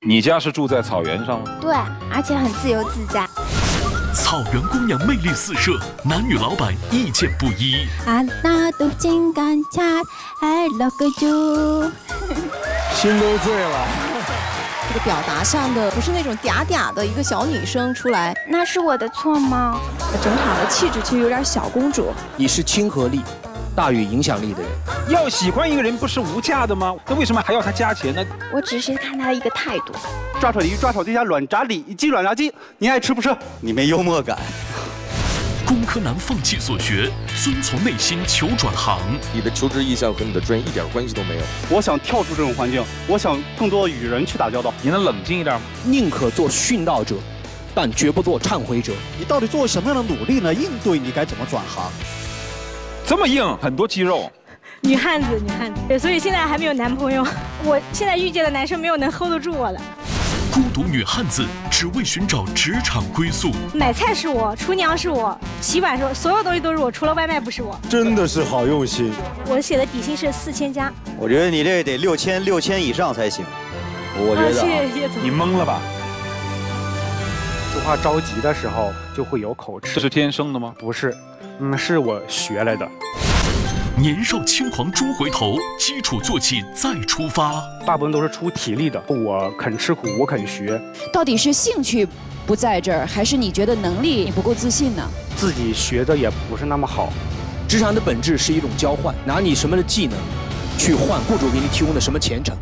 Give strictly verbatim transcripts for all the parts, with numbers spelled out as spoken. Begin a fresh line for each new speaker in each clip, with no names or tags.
你家是住在草原上吗？
对，而且很自由自在。
草原姑娘魅力四射，男女老板意见不一。
啊，那都真干恰，还落个酒，
心都醉了。
这个表达上的不是那种嗲嗲的一个小女生出来，
那是我的错吗？
整场的气质却有点小公主。
你是亲和力大于影响力的人。
要喜欢一个人不是无价的吗？那为什么还要他加钱呢？
我只是看他的一个态度。
抓炒鱼，抓炒这家软炸里脊软炸鸡，你爱吃不吃？你没幽默感。
工科男放弃所学，遵从内心求转行。
你的求职意向和你的专业一点关系都没有。
我想跳出这种环境，我想更多与人去打交道。
你能冷静一点吗？
宁可做殉道者，但绝不做忏悔者。
你到底做什么样的努力呢？应对你该怎么转行？
这么硬，很多肌肉。
女汉子，女汉子，对，所以现在还没有男朋友。我现在遇见的男生没有能 hold 得住我的。
孤独女汉子只为寻找职场归宿。
买菜是我，厨娘是我，洗碗是我，所有东西都是我，除了外卖不是我。
真的是好用心。
我写的底薪是四千加。
我觉得你这得六千六千以上才行。我觉得、啊
啊、谢谢叶总。
你懵了吧？
说话着急的时候就会有口吃。
这是天生的吗？
不是，嗯，是我学来的。
年少轻狂猪回头，基础做起再出发。
大部分都是出体力的，我肯吃苦，我肯学。
到底是兴趣不在这儿，还是你觉得能力你不够自信呢？
自己学的也不是那么好。
职场的本质是一种交换，拿你什么的技能去换雇主给你提供的什么前程。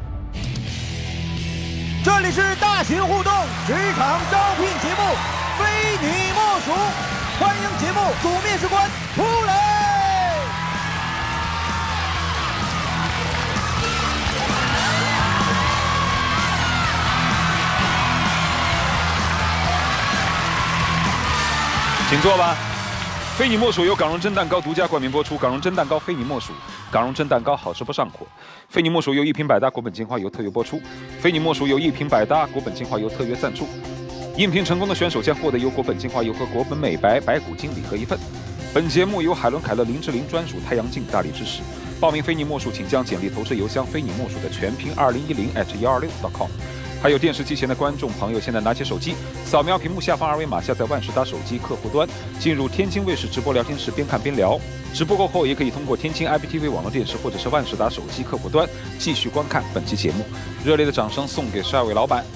这里是大型互动职场招聘节目，非你莫属。欢迎节目主面试官出来。
请坐吧。非你莫属由港荣臻蛋糕独家冠名播出，港荣臻蛋糕非你莫属，港荣臻蛋糕好吃不上火。非你莫属由一瓶百搭国本精华油特约播出，非你莫属由一瓶百搭国本精华油特约赞助。应聘成功的选手将获得由国本精华油和国本美白白骨精礼盒一份。本节目由海伦凯勒林志玲专属太阳镜大力支持。报名非你莫属，请将简历投至邮箱非你莫属的全拼二零一零 at 一二六 点 com。还有电视机前的观众朋友，现在拿起手机，扫描屏幕下方二维码，下载万事达手机客户端，进入天津卫视直播聊天室，边看边聊。直播过后，也可以通过天津 I P T V 网络电视或者是万事达手机客户端继续观看本期节目。热烈的掌声送给十二位老板。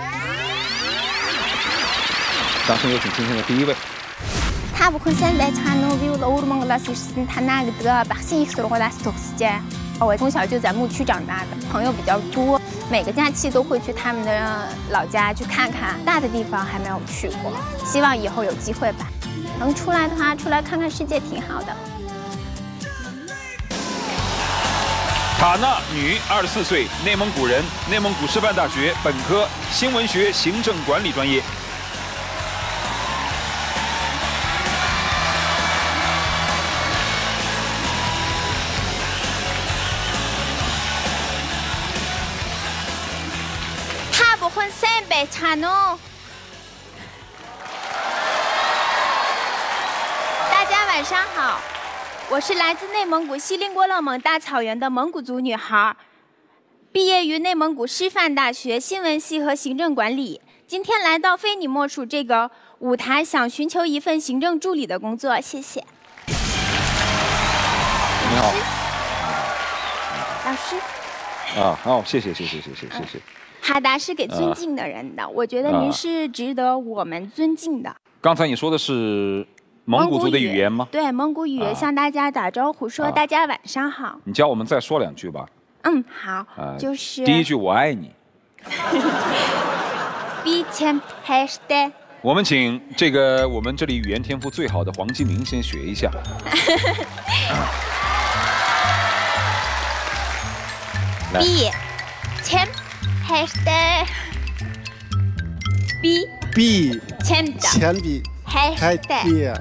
掌声有请今天的第一位。
Та бүхэн сайн байцгаана уу? Би бол өвөр Монголоос ирсэн Танаа гэдэг багшийн их сургуулиас төгсжээ. 我从小就在牧区长大的，朋友比较多，每个假期都会去他们的老家去看看，大的地方还没有去过，希望以后有机会吧。能出来的话，出来看看世界挺好的。
塔娜，女，二十四岁，内蒙古人，内蒙古师范大学本科新闻学行政管理专业。
大家晚上好，我是来自内蒙古锡林郭勒盟大草原的蒙古族女孩，毕业于内蒙古师范大学新闻系和行政管理。今天来到非你莫属这个舞台，想寻求一份行政助理的工作，谢谢。
你好，
老师。
啊，好，谢谢，谢谢，谢谢，谢谢。
哈达是给尊敬的人的，啊、我觉得您是值得我们尊敬的。
刚才你说的是蒙古族的语言吗？
对，蒙古语、啊、向大家打招呼，说大家晚上好。啊、
你教我们再说两句吧。
嗯，好，啊、就是
第一句我爱你。
比前还是的。
我们请这个我们这里语言天赋最好的黄继明先学一下。
比前。还是的，比
比
铅笔
铅笔
还是的，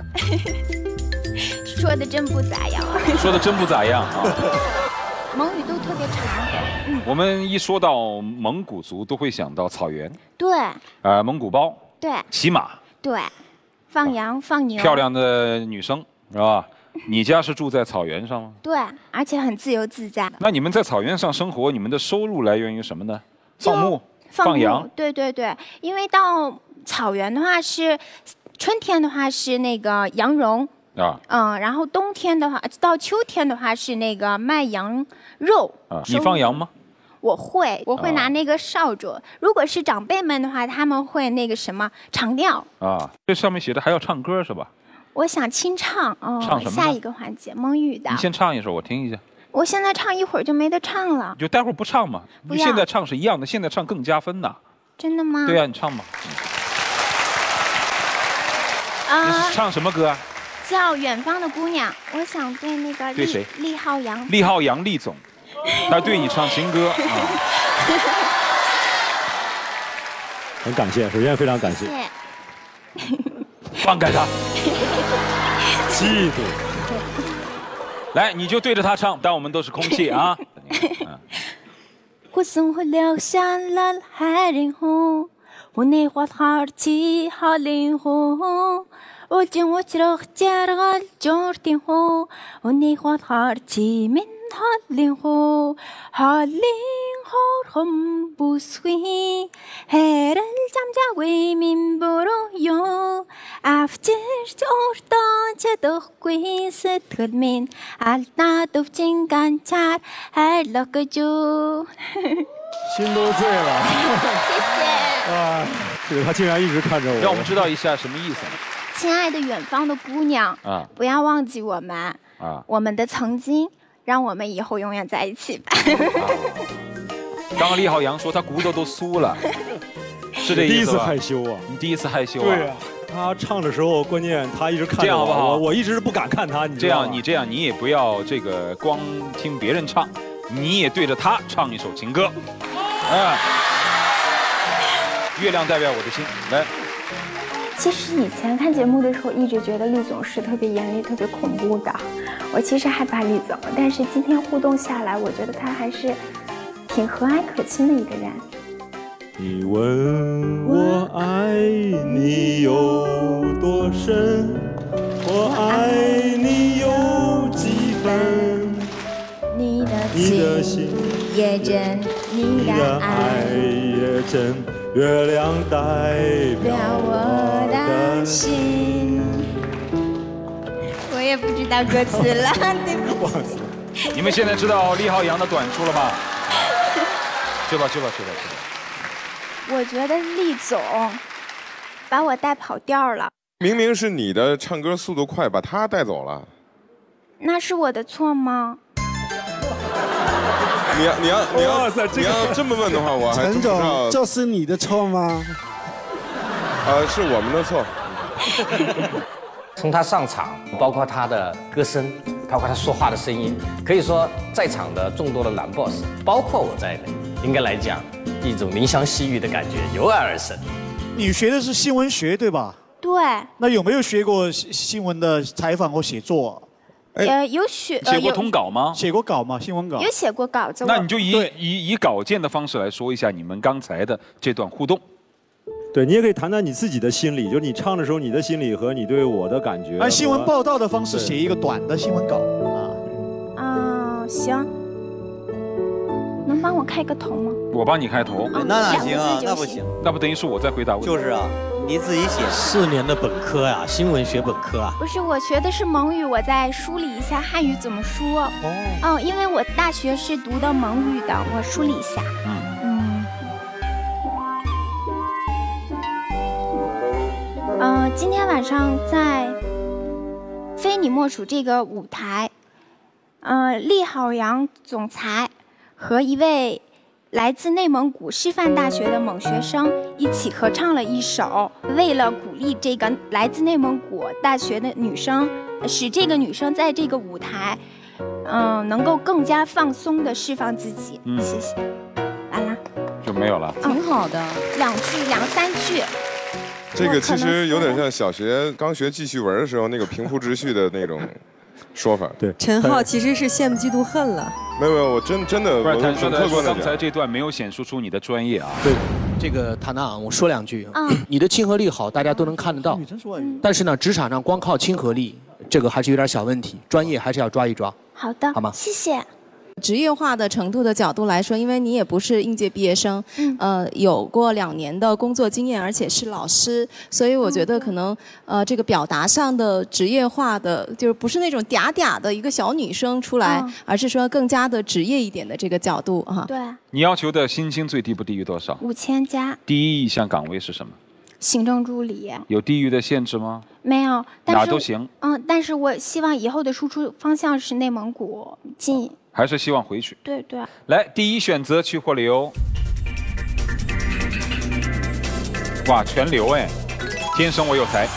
说的真不咋样，
说的真不咋样啊。
蒙语都特别长。
嗯，我们一说到蒙古族，都会想到草原。
对。
呃，蒙古包。
对。
骑马。
对。放羊放牛。
漂亮的女生是吧？你家是住在草原上吗？
对，而且很自由自在。
那你们在草原上生活，你们的收入来源于什么呢？放牧。 放羊。
对对对，因为到草原的话是春天的话是那个羊绒。啊，嗯，然后冬天的话，到秋天的话是那个卖羊肉。
啊，你放羊吗？
我会，我会拿那个扫帚。如果是长辈们的话，他们会那个什么长调。
啊，这上面写的还要唱歌是吧？
我想清唱，哦，
唱什么？
下一个环节蒙语的。
你先唱一首，我听一下。
我现在唱一会儿就没得唱了。
就待会儿不唱嘛？
不要。
现在唱是一样的，现在唱更加分呐。
真的吗？
对啊，你唱吧。
啊。
你是唱什么歌啊？
叫《远方的姑娘》，我想对那个
对谁？
厉浩洋。
厉浩洋，厉总，他对你唱情歌啊。
很感谢，首先非常感谢。
放开他。
嫉妒。
来，你就对着他唱，但我们都是空气啊。
我生活留下了海灵红，我那花好气好灵红。وجوترخ جرغل جورتين هو ونيخوات هارتي من هالين هو هالين هورهم بوسوي هير الجمجاوي من برويو أفترت أورطان جدوخوي ستخل من عالنا دوبجين كانشار هالوكجو
心都醉了。
谢谢。
啊，这个他竟然一直看着我。
让我们知道一下什么意思。
亲爱的远方的姑娘，啊，不要忘记我们啊，我们的曾经，让我们以后永远在一起吧。
刚刚厉浩洋说他骨头都酥了，是这意思吧？
第一次害羞啊！
你第一次害羞啊？
对啊。他唱的时候，关键他一直看着我，
这样好不好？
我我一直不敢看他，你
这样你这样你也不要这个光听别人唱，你也对着他唱一首情歌。啊，月亮代表我的心，来。
其实以前看节目的时候，一直觉得厉总是特别严厉、特别恐怖的。我其实害怕厉总，但是今天互动下来，我觉得他还是挺和蔼可亲的一个人。
你问我爱你有多深，我爱你有几分？
你的情也真，你的爱
也真。月亮代表我的心。
我也不知道歌词了，对不
起。你们现在知道厉浩洋的短处了吗？去吧去吧去吧去吧。
我觉得厉总把我带跑调了。
明明是你的唱歌速度快，把他带走了。
那是我的错吗？
你要你要你要你要这么问的话，我还
陈总，这是你的错吗？
呃，是我们的错。
从他上场，包括他的歌声，包括他说话的声音，可以说在场的众多的男 boss， 包括我在内，应该来讲，一种怜香惜玉的感觉油然而生。
你学的是新闻学对吧？
对。
那有没有学过新闻的采访或写作？
呃，有写
写过通稿吗？
写过稿吗？新闻稿
有写过稿子。
那你就以以以稿件的方式来说一下你们刚才的这段互动。
对你也可以谈谈你自己的心理，就是你唱的时候你的心理和你对我的感觉。
按新闻报道的方式写一个短的新闻稿
啊。啊，行。能帮我开个头吗？
我帮你开头。
那哪行啊？那不行。
那不等于是我在回答问题？
就是啊。你自己写
四年的本科呀、啊，新闻学本科啊。
不是，我学的是蒙语，我再梳理一下汉语怎么说。哦。哦，因为我大学是读的蒙语的，我梳理一下。嗯。嗯。呃，今天晚上在《非你莫属》这个舞台，呃，厉浩洋总裁和一位来自内蒙古师范大学的蒙学生一起合唱了一首，为了鼓励这个来自内蒙古大学的女生，使这个女生在这个舞台，嗯、呃，能够更加放松地释放自己。嗯，谢谢。完了。就没有了。
挺好的，
两句两三句。
这个其实有点像小学刚学记叙文的时候那个平铺直叙的那种说法。
对，
陈浩其实是羡慕嫉妒恨了。
没有没有，我真真的，
不是他
说的说
刚才这段没有显示出你的专业啊。
对，这个塔娜，我说两句。嗯，你的亲和力好，大家都能看得到。但是呢，职场上光靠亲和力，这个还是有点小问题，专业还是要抓一抓。
好的，
好吗？
谢谢。
职业化的程度的角度来说，因为你也不是应届毕业生，嗯、呃，有过两年的工作经验，而且是老师，所以我觉得可能呃这个表达上的职业化的，就是不是那种嗲嗲的一个小女生出来，嗯、而是说更加的职业一点的这个角度哈。
对。
你要求的薪金最低不低于多少？
五千加。
第一意向岗位是什么？
行政助理。
有地域的限制吗？
没有，但是
哪都行。
嗯，但是我希望以后的输出方向是内蒙古近。
还是希望回去？
对对。
来，第一选择去或留。哇，全留哎！天生我有才。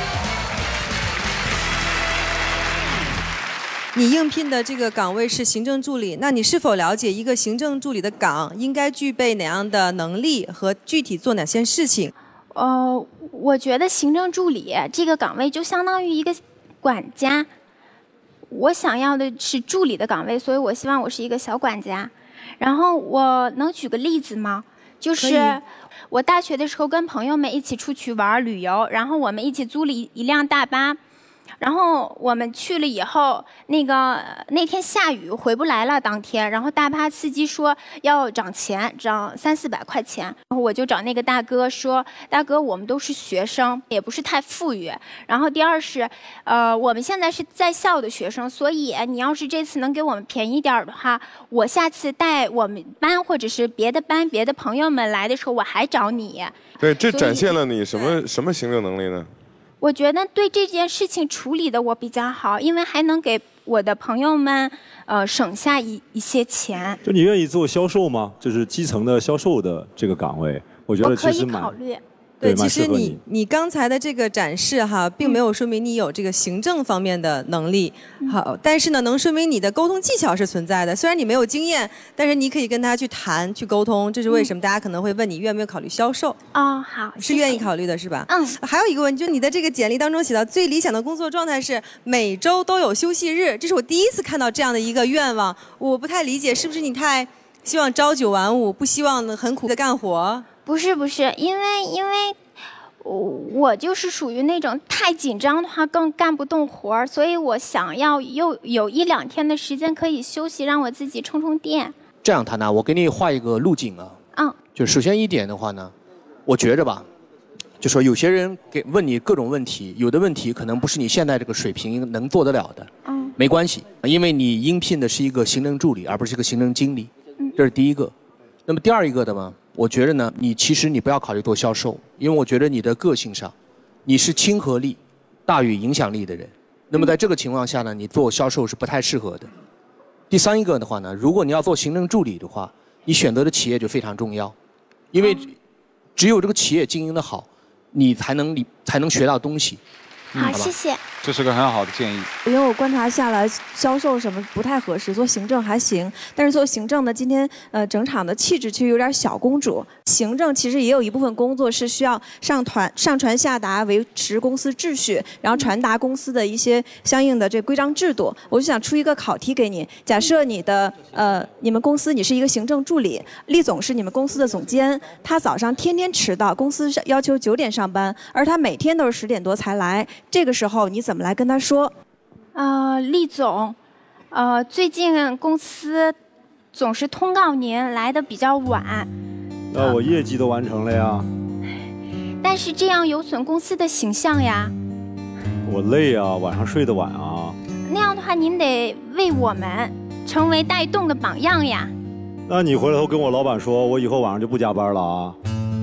你应聘的这个岗位是行政助理，那你是否了解一个行政助理的岗应该具备哪样的能力和具体做哪些事情？
呃，我觉得行政助理这个岗位就相当于一个管家。我想要的是助理的岗位，所以我希望我是一个小管家。然后我能举个例子吗？就是我大学的时候跟朋友们一起出去玩旅游，然后我们一起租了一一辆大巴。然后我们去了以后，那个那天下雨回不来了，当天，然后大巴司机说要涨钱，涨三四百块钱。然后我就找那个大哥说，大哥，我们都是学生，也不是太富裕。然后第二是，呃，我们现在是在校的学生，所以你要是这次能给我们便宜点的话，我下次带我们班或者是别的班别的朋友们来的时候，我还找你。
对，这展现了你什么什么行政能力呢？
我觉得对这件事情处理的我比较好，因为还能给我的朋友们，呃，省下一一些钱。
就你愿意做销售吗？就是基层的销售的这个岗位，我觉得其实蛮。
我可以考虑。
对，其实你你刚才的这个展示哈，并没有说明你有这个行政方面的能力，好，但是呢，能说明你的沟通技巧是存在的。虽然你没有经验，但是你可以跟他去谈、去沟通。这是为什么？大家可能会问你愿不愿意考虑销售？
哦，好，
是愿意考虑的，是吧？
嗯。
还有一个问题，就是你的这个简历当中写到最理想的工作状态是每周都有休息日，这是我第一次看到这样的一个愿望，我不太理解，是不是你太希望朝九晚五，不希望很苦的干活？
不是不是，因为因为。我我就是属于那种太紧张的话更干不动活儿，所以我想要又有一两天的时间可以休息，让我自己充充电。
这样，谭娜，我给你画一个路径啊。
嗯。
就首先一点的话呢，我觉着吧，就说有些人给问你各种问题，有的问题可能不是你现在这个水平能做得了的。嗯。没关系，因为你应聘的是一个行政助理，而不是一个行政经理。嗯。这是第一个。那么第二一个的嘛。我觉得呢，你其实你不要考虑做销售，因为我觉得你的个性上，你是亲和力大于影响力的人。那么在这个情况下呢，你做销售是不太适合的。第三一个的话呢，如果你要做行政助理的话，你选择的企业就非常重要，因为只有这个企业经营的好，你才能你才能学到东西。
好，嗯、谢谢。
这是个很好的建议。
因为我观察下来，销售什么不太合适，做行政还行，但是做行政呢，今天呃整场的气质其实有点小公主。行政其实也有一部分工作是需要上传、上传下达，维持公司秩序，然后传达公司的一些相应的这规章制度。我就想出一个考题给你，假设你的呃你们公司你是一个行政助理，厉总是你们公司的总监，他早上天天迟到，公司要求九点上班，而他每天都是十点多才来，这个时候你怎么来跟他说？
呃，厉总，呃，最近公司总是通告您来的比较晚。
那我业绩都完成了呀。
但是这样有损公司的形象呀。
我累啊，晚上睡得晚啊。
那样的话，您得为我们成为带动的榜样呀。
那你回头跟我老板说，我以后晚上就不加班了啊。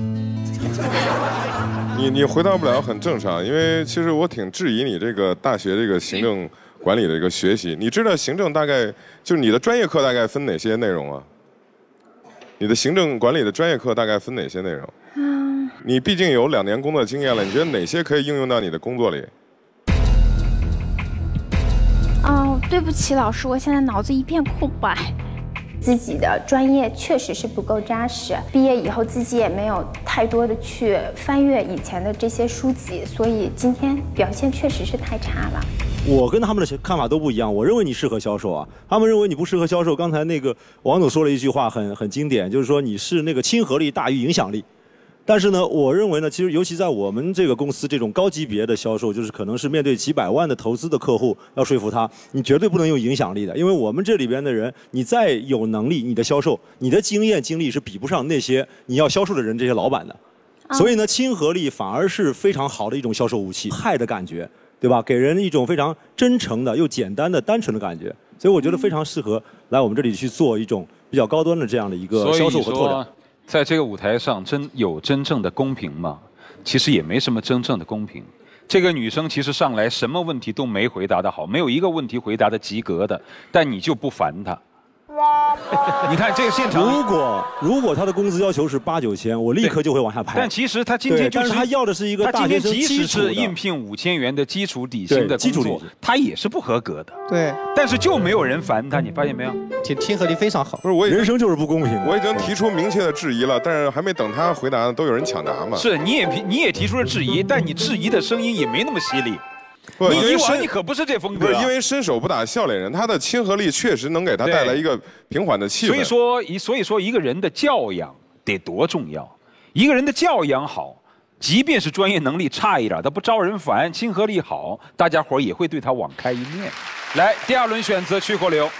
你你回答不了很正常，因为其实我挺质疑你这个大学这个行政管理的一个学习。你知道行政大概就是你的专业课大概分哪些内容啊？你的行政管理的专业课大概分哪些内容？嗯。你毕竟有两年工作经验了，你觉得哪些可以应用到你的工作里？
哦，对不起，老师，我现在脑子一片空白。自己的专业确实是不够扎实，毕业以后自己也没有太多的去翻阅以前的这些书籍，所以今天表现确实是太差了。
我跟他们的看法都不一样，我认为你适合销售啊，他们认为你不适合销售。刚才那个王总说了一句话很很经典，就是说你是那个亲和力大于影响力。 但是呢，我认为呢，其实尤其在我们这个公司这种高级别的销售，就是可能是面对几百万的投资的客户，要说服他，你绝对不能用影响力的，因为我们这里边的人，你再有能力，你的销售、你的经验经历是比不上那些你要销售的人这些老板的。所以呢，亲和力反而是非常好的一种销售武器，嗨的感觉，对吧？给人一种非常真诚的又简单的、单纯的感觉。所以我觉得非常适合来我们这里去做一种比较高端的这样的一个销售和拓展。
在这个舞台上，真有真正的公平吗？其实也没什么真正的公平。这个女生其实上来什么问题都没回答得好，没有一个问题回答的及格的，但你就不烦她。你看这个现场，
如果如果他的工资要求是八九千，我立刻就会往下拍。
但其实他今天就是，
但是他要的是一个大学生基础的。
他今天即使是应聘五千元的基础底薪的工作，他也是不合格的。
对，
但是就没有人烦他，你发现没有？
亲亲和力非常好。
不是我，
人生就是不公平的。
我已经提出明确的质疑了，但是还没等他回答，都有人抢答嘛。
是，你也你也提出了质疑，但你质疑的声音也没那么犀利。
不，
你以往你可不是这风格，
不是因为伸手不打笑脸人，他的亲和力确实能给他带来一个平缓的气氛。
所以说，一所以说一个人的教养得多重要，一个人的教养好，即便是专业能力差一点，他不招人烦，亲和力好，大家伙也会对他网开一面。来，第二轮选择去或留。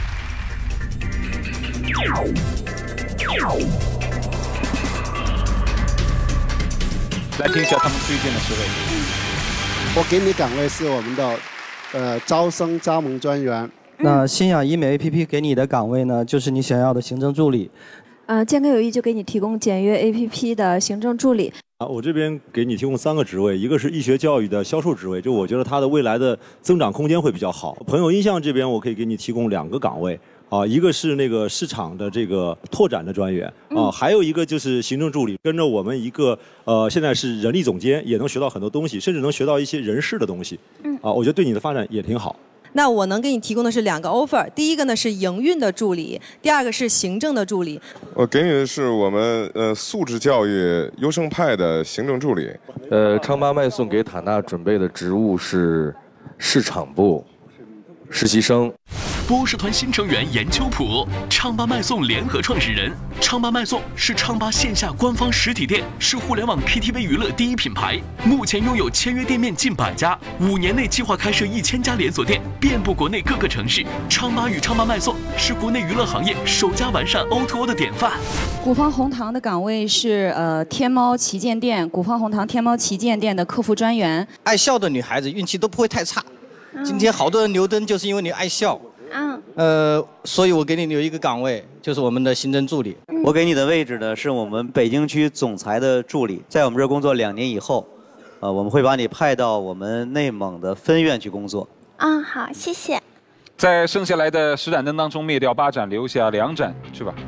来听一下他们推荐的职位。
我给你岗位是我们的，呃，招生加盟专员。
那新氧医美 A P P 给你的岗位呢，就是你想要的行政助理。
呃，健康有益就给你提供简约 A P P 的行政助理。
啊，我这边给你提供三个职位，一个是医学教育的销售职位，就我觉得它的未来的增长空间会比较好。朋友印象这边我可以给你提供两个岗位。啊，一个是那个市场的这个拓展的专员啊，还有一个就是行政助理，跟着我们一个呃，现在是人力总监，也能学到很多东西，甚至能学到一些人事的东西。嗯，啊，我觉得对你的发展也挺好。
那我能给你提供的是两个 offer， 第一个呢是营运的助理，第二个是行政的助理。
我给你的是我们呃素质教育优胜派的行政助理。
呃，昌巴麦颂给塔娜准备的职务是市场部实习生。
波士团新成员严秋普，昌巴麦颂联合创始人。昌巴麦颂是昌巴线下官方实体店，是互联网 K T V 娱乐第一品牌，目前拥有签约店面近百家，五年内计划开设一千家连锁店，遍布国内各个城市。昌巴与昌巴麦颂是国内娱乐行业首家完善 O to O 的典范。
古方红糖的岗位是呃天猫旗舰店，古方红糖天猫旗舰店的客服专员。
爱笑的女孩子运气都不会太差，今天好多人留灯就是因为你爱笑。
嗯，
呃，所以我给你留一个岗位，就是我们的行政助理。
我给你的位置呢，是我们北京区总裁的助理，在我们这儿工作两年以后，呃，我们会把你派到我们内蒙的分院去工作。
嗯，好，谢谢。
在剩下来的十盏灯当中灭掉八盏，留下两盏，去吧。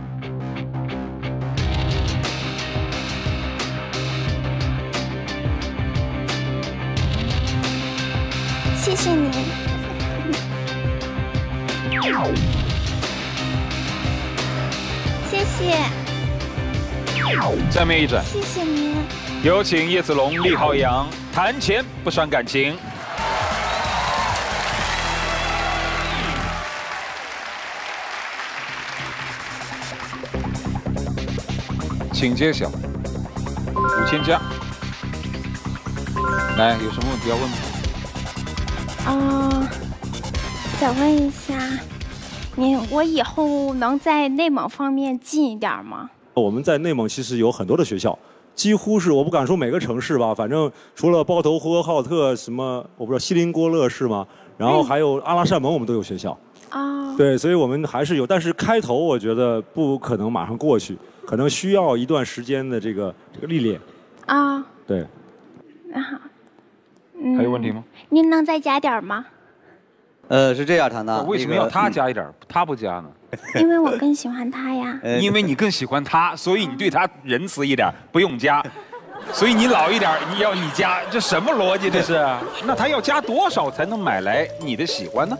谢谢您。谢谢。
再灭一盏。
谢谢您。
有请叶子龙、厉浩洋，谈钱不伤感情。请揭晓。五千加。来，有什么问题要问吗？
啊、呃，想问一下。你我以后能在内蒙方面近一点吗？
我们在内蒙其实有很多的学校，几乎是我不敢说每个城市吧，反正除了包头、呼和浩特什么，我不知道锡林郭勒是吗？然后还有阿拉善盟，我们都有学校。
啊、哦。
对，所以我们还是有，但是开头我觉得不可能马上过去，可能需要一段时间的这个这个历练。
啊、哦。
对。
那好。嗯。
还有问题吗？
您能再加点吗？
呃，是这样，唐娜。
为什么要他加一点，他不加呢？
因为我更喜欢他呀。
因为你更喜欢他，所以你对他仁慈一点，不用加。所以你老一点，你要你加，这什么逻辑这是？那他要加多少才能买来你的喜欢呢？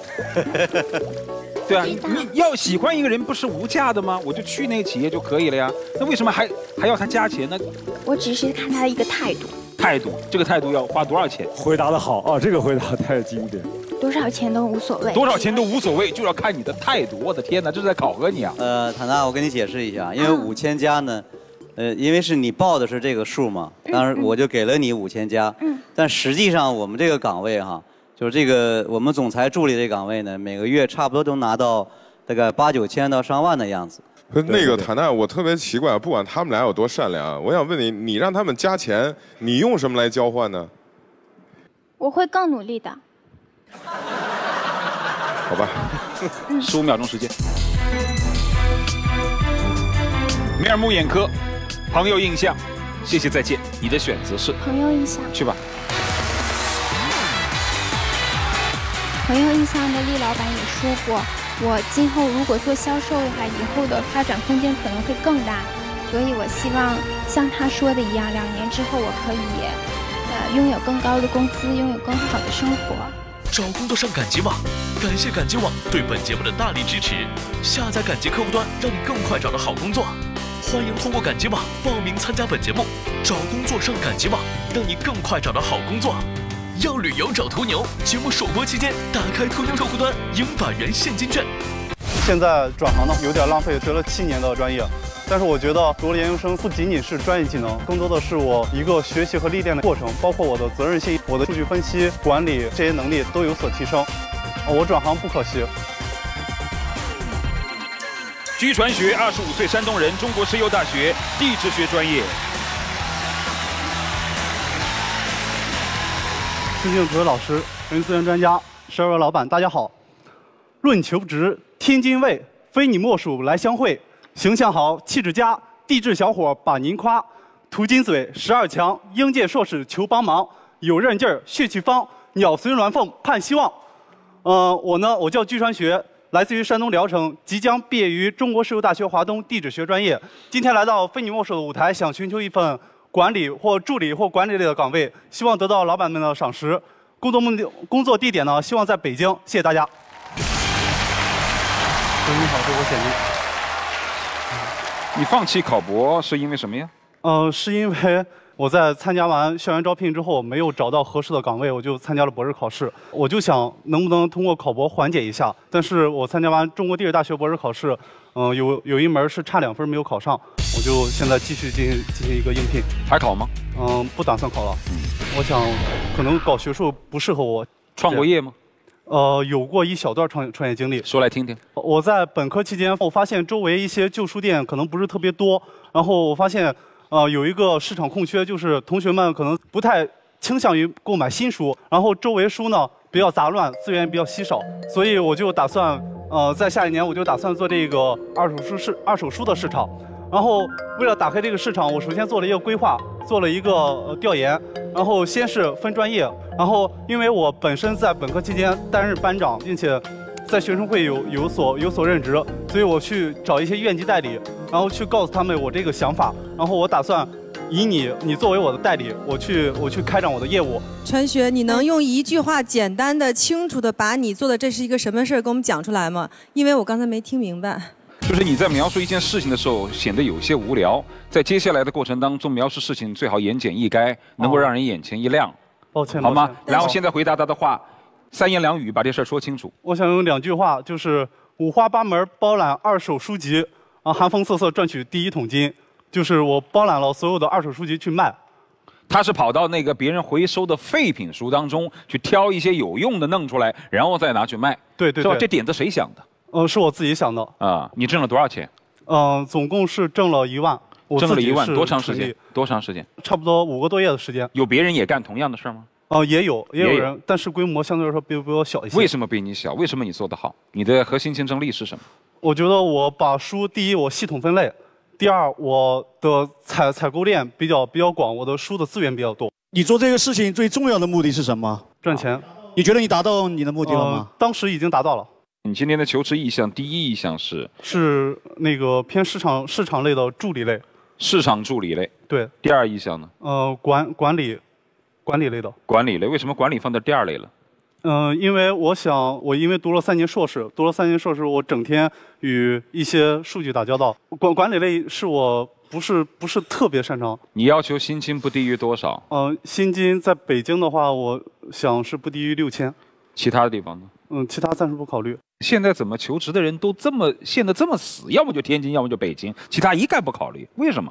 对啊，你要喜欢一个人不是无价的吗？我就去那个企业就可以了呀。那为什么还还要他加钱呢？
我只是看他的一个态度。
态度，这个态度要花多少钱？
回答的好啊，这个回答太经典。
多少钱都无所谓。
多少钱都无所谓，就要看你的态度。我的天哪，这是在考核你啊！
呃，坦娜，我跟你解释一下，因为五千加呢， 呃，因为是你报的是这个数嘛，当然我就给了你五千加。嗯。但实际上我们这个岗位哈，就是这个我们总裁助理这个岗位呢，每个月差不多都拿到大概八九千到上万的样子。
不是那个坦纳，我特别奇怪，不管他们俩有多善良，我想问你，你让他们加钱，你用什么来交换呢？
我会更努力的。
好吧。
十五秒钟时间。面目眼科，朋友印象，谢谢再见。你的选择是
朋友印象。
去吧。
朋友印象的厉老板也说过，我今后如果做销售的话，以后的发展空间可能会更大，所以我希望像他说的一样，两年之后我可以，呃，拥有更高的工资，拥有更好的生活。
找工作上赶集网，感谢赶集网对本节目的大力支持。下载赶集客户端，让你更快找到好工作。欢迎通过赶集网报名参加本节目，找工作上赶集网，让你更快找到好工作。要旅游找途牛，节目首播期间打开途牛客户端，赢百元现金券。
现在转行呢，有点浪费，学了七年的专业。但是我觉得读了研究生不仅仅是专业技能，更多的是我一个学习和历练的过程，包括我的责任心、我的数据分析、管理这些能力都有所提升。我转行不可惜。
居传学，二十五岁，山东人，中国石油大学地质学专业。
尊敬各位老师、人力资源专家、十二位老板，大家好。论求职，天津卫，非你莫属来相会。形象好，气质佳，地质小伙把您夸。涂金嘴，十二强，应届硕士求帮忙。有韧劲儿，血气方，鸟随鸾凤盼希望。呃，我呢，我叫居传学，来自于山东聊城，即将毕业于中国石油大学华东地质学专业。今天来到非你莫属的舞台，想寻求一份管理或助理或管理类的岗位，希望得到老板们的赏识。工作目的、工作地点呢，希望在北京。谢谢大家。你好，这是我简历。
你放弃考博是因为什么呀？
呃，是因为我在参加完校园招聘之后，没有找到合适的岗位，我就参加了博士考试。我就想能不能通过考博缓解一下，但是我参加完中国地质大学博士考试，嗯、呃，有有一门是差两分没有考上，我就现在继续进行进行一个应聘。
还考吗？
嗯、呃，不打算考了。嗯，我想可能搞学术不适合我。
创过业吗？
呃，有过一小段创创业经历，
说来听听。
我在本科期间，我发现周围一些旧书店可能不是特别多，然后我发现，呃，有一个市场空缺，就是同学们可能不太倾向于购买新书，然后周围书呢比较杂乱，资源比较稀少，所以我就打算，呃，在下一年我就打算做这个二手书市二手书的市场。然后为了打开这个市场，我首先做了一个规划，做了一个呃调研，然后先是分专业，然后因为我本身在本科期间担任班长，并且在学生会有有所有所任职，所以我去找一些院级代理，然后去告诉他们我这个想法，然后我打算以你你作为我的代理，我去我去开展我的业务。
传学，你能用一句话简单的、清楚的把你做的这是一个什么事儿给我们讲出来吗？因为我刚才没听明白。
就是你在描述一件事情的时候显得有些无聊，在接下来的过程当中描述事情最好言简意赅，能够让人眼前一亮。
抱歉，
好吗？然后现在回答他的话，三言两语把这事儿说清楚。
我想用两句话，就是五花八门包揽二手书籍，啊，寒风瑟瑟赚取第一桶金，就是我包揽了所有的二手书籍去卖。
他是跑到那个别人回收的废品书当中去挑一些有用的弄出来，然后再拿去卖。
对对对，
是吧？这点子谁想的？
呃，是我自己想的。
啊，你挣了多少钱？
嗯、呃，总共是挣了一万。我
挣了一万，多长时间？多长时间？
差不多五个多月的时间。
有别人也干同样的事吗？
哦、呃，也有，也有人，有但是规模相对来说比比我小一些。
为什么比你小？为什么你做得好？你的核心竞争力是什么？
我觉得我把书，第一我系统分类，第二我的采采购链比较比较广，我的书的资源比较多。
你做这个事情最重要的目的是什么？
赚钱。
你觉得你达到你的目的了吗？
呃、当时已经达到了。
你今天的求职意向，第一意向是
是那个偏市场市场类的助理类，
市场助理类。
对。
第二意向呢？
呃，管管理，管理类的。
管理类，为什么管理放在第二类了？
嗯、呃，因为我想，我因为读了三年硕士，读了三年硕士，我整天与一些数据打交道，管管理类是我不是不是特别擅长。
你要求薪金不低于多少？
嗯、呃，薪金在北京的话，我想是不低于六千。
其他的地方呢？
嗯，其他暂时不考虑。
现在怎么求职的人都这么陷得这么死？要么就天津，要么就北京，其他一概不考虑，为什么？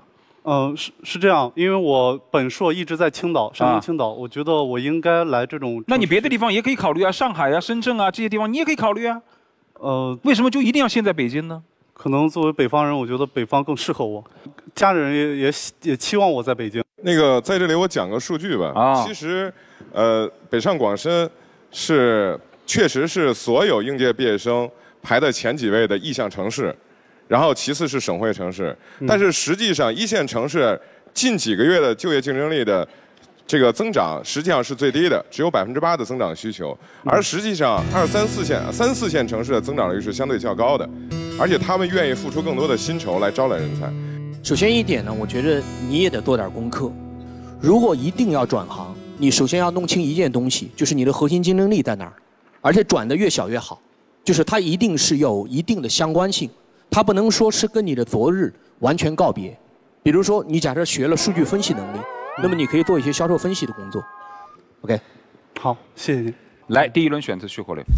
嗯、呃，是是这样，因为我本硕一直在青岛，山东青岛，啊、我觉得我应该来这种。
那你别的地方也可以考虑啊，上海啊、深圳啊这些地方你也可以考虑啊。
呃，
为什么就一定要现在北京呢？
可能作为北方人，我觉得北方更适合我，家人也也也期望我在北京。
那个在这里我讲个数据吧，啊、其实，呃，北上广深是确实是所有应届毕业生排在前几位的意向城市。然后其次是省会城市，但是实际上一线城市近几个月的就业竞争力的这个增长实际上是最低的，只有百分之八的增长需求，而实际上二三四线、三四线城市的增长率是相对较高的，而且他们愿意付出更多的薪酬来招揽人才。
首先一点呢，我觉得你也得做点功课。如果一定要转行，你首先要弄清一件东西，就是你的核心竞争力在哪儿，而且转得越小越好，就是它一定是有一定的相关性。它不能说是跟你的昨日完全告别。比如说，你假设学了数据分析能力，那么你可以做一些销售分析的工作。OK，
好，谢谢你。
来，第一轮选择徐火雷。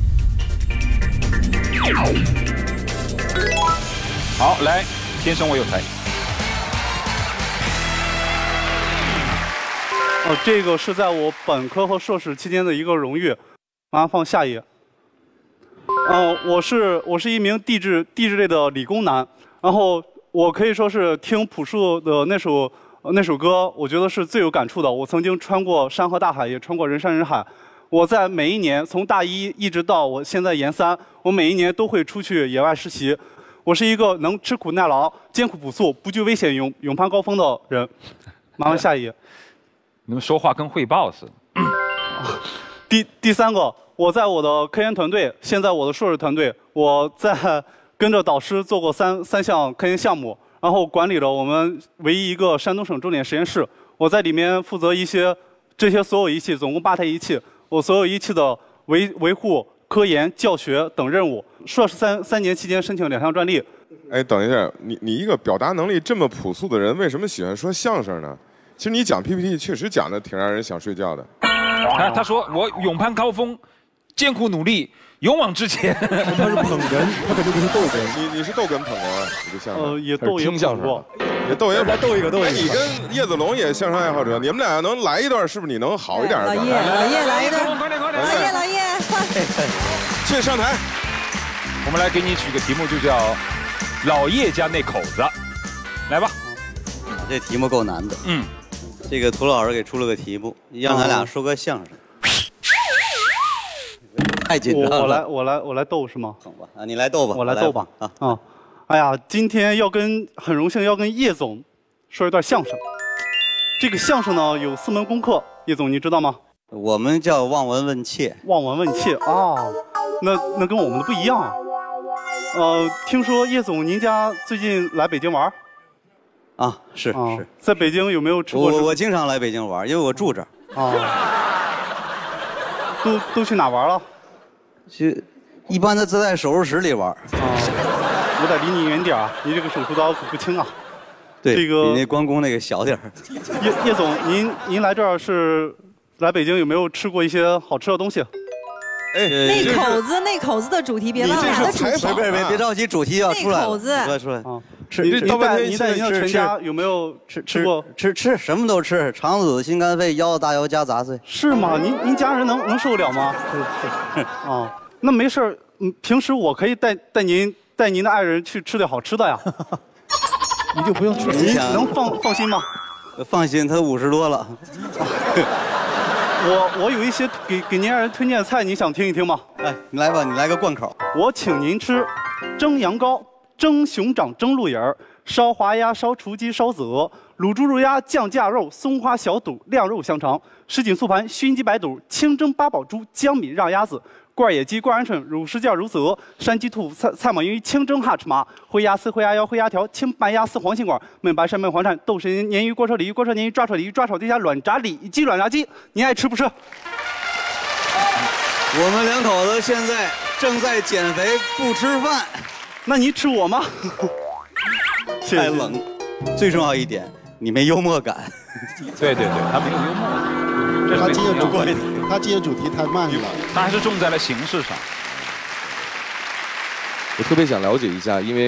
好，来，天生我有才。
哦，这个是在我本科和硕士期间的一个荣誉，麻烦放下一页。嗯、呃，我是我是一名地质地质类的理工男，然后我可以说是听朴树的那首、呃、那首歌，我觉得是最有感触的。我曾经穿过山河大海，也穿过人山人海。我在每一年，从大一一直到我现在研三，我每一年都会出去野外实习。我是一个能吃苦耐劳、艰苦朴素、不惧危险、勇勇攀高峰的人。麻烦下一页。
你们说话跟汇报似的。
第第三个。我在我的科研团队，现在我的硕士团队，我在跟着导师做过三三项科研项目，然后管理了我们唯一一个山东省重点实验室。我在里面负责一些这些所有仪器，总共八台仪器，我所有仪器的维维护、科研、教学等任务。硕士三三年期间申请两项专利。
哎，等一下，你你一个表达能力这么朴素的人，为什么喜欢说相声呢？其实你讲 P P T 确实讲的挺让人想睡觉的。
他他说我勇攀高峰。艰苦努力，勇往直前。
他是捧哏，他肯定不是逗哏。
你你是逗哏捧哏，你就相声。
呃，也逗也捧过，
也逗也
来逗一个逗一个。
你跟叶子龙也相声爱好者，你们俩要能来一段，是不是你能好一点？
老叶，老叶来一段，
快点快点！
老叶老叶，
去上台。
我们来给你取个题目，就叫“老叶家那口子”。来吧，
这题目够难的。
嗯，
这个涂老师给出了个题目，让咱俩说个相声。太紧张了。
我来，我来，我来逗是吗？
好吧，啊，你来逗吧，
我来逗吧。啊啊，哎呀，今天要跟很荣幸要跟叶总说一段相声。这个相声呢有四门功课，叶总你知道吗？
我们叫望闻问切。
望闻问切啊，那那跟我们的不一样啊。呃，听说叶总您家最近来北京玩？
啊，是啊是。
在北京有没有吃过？
我我经常来北京玩，因为我住这儿。
啊。都都去哪玩了？
去，一般的都在手术室里玩。啊，
我得离你远点啊！你这个手术刀可不轻啊。
对，
这个
比那关公那个小点儿。
叶叶总，您您来这儿是来北京有没有吃过一些好吃的东西？
哎，
那口子那口子的主题别忘了，的主题
别别别着急，主题要出来了。
那口子
出来出来
啊！
吃
您在您在您的
吃
全家有没有
吃
吃过
吃吃什么都吃，肠子、心肝肺、腰子、大腰加杂碎。
是吗？您您家人能能受得了吗？是是啊，那没事儿，嗯，平时我可以带带您带您的爱人去吃点好吃的呀。
你就不用吃，
您能放放心吗？
放心，他五十多了。
我我有一些给给您爱人推荐的菜，你想听一听吗？
哎，你来吧，你来个贯口。
我请您吃蒸羊羔、蒸熊掌、蒸鹿眼儿、烧滑鸭、烧雏鸡、烧子鹅、卤猪肉鸭、酱架肉、松花小肚、晾肉香肠、什锦素盘、熏鸡白肚、清蒸八宝猪、江米让鸭子、罐野鸡、罐鹌鹑、乳食件、乳子鹅、山鸡兔、菜菜马鱼、清蒸哈翅麻、灰鸭丝、灰鸭腰、灰鸭条、青白鸭丝、黄心管、焖白鳝、焖黄鳝、豆豉鲶鱼、锅烧鲤鱼、锅烧鲶鱼、抓炒鲤鱼、抓炒对虾、软炸里脊、软炸鸡，您爱吃不吃？
我们两口子现在正在减肥，不吃饭。
那你吃我吗？
太冷。最重要一点，你没幽默感。
对对对，他没有幽默感，这是
他接的
最重要的。
主题，他接的主题太慢了，
他还是重在了形式上。
我特别想了解一下，因为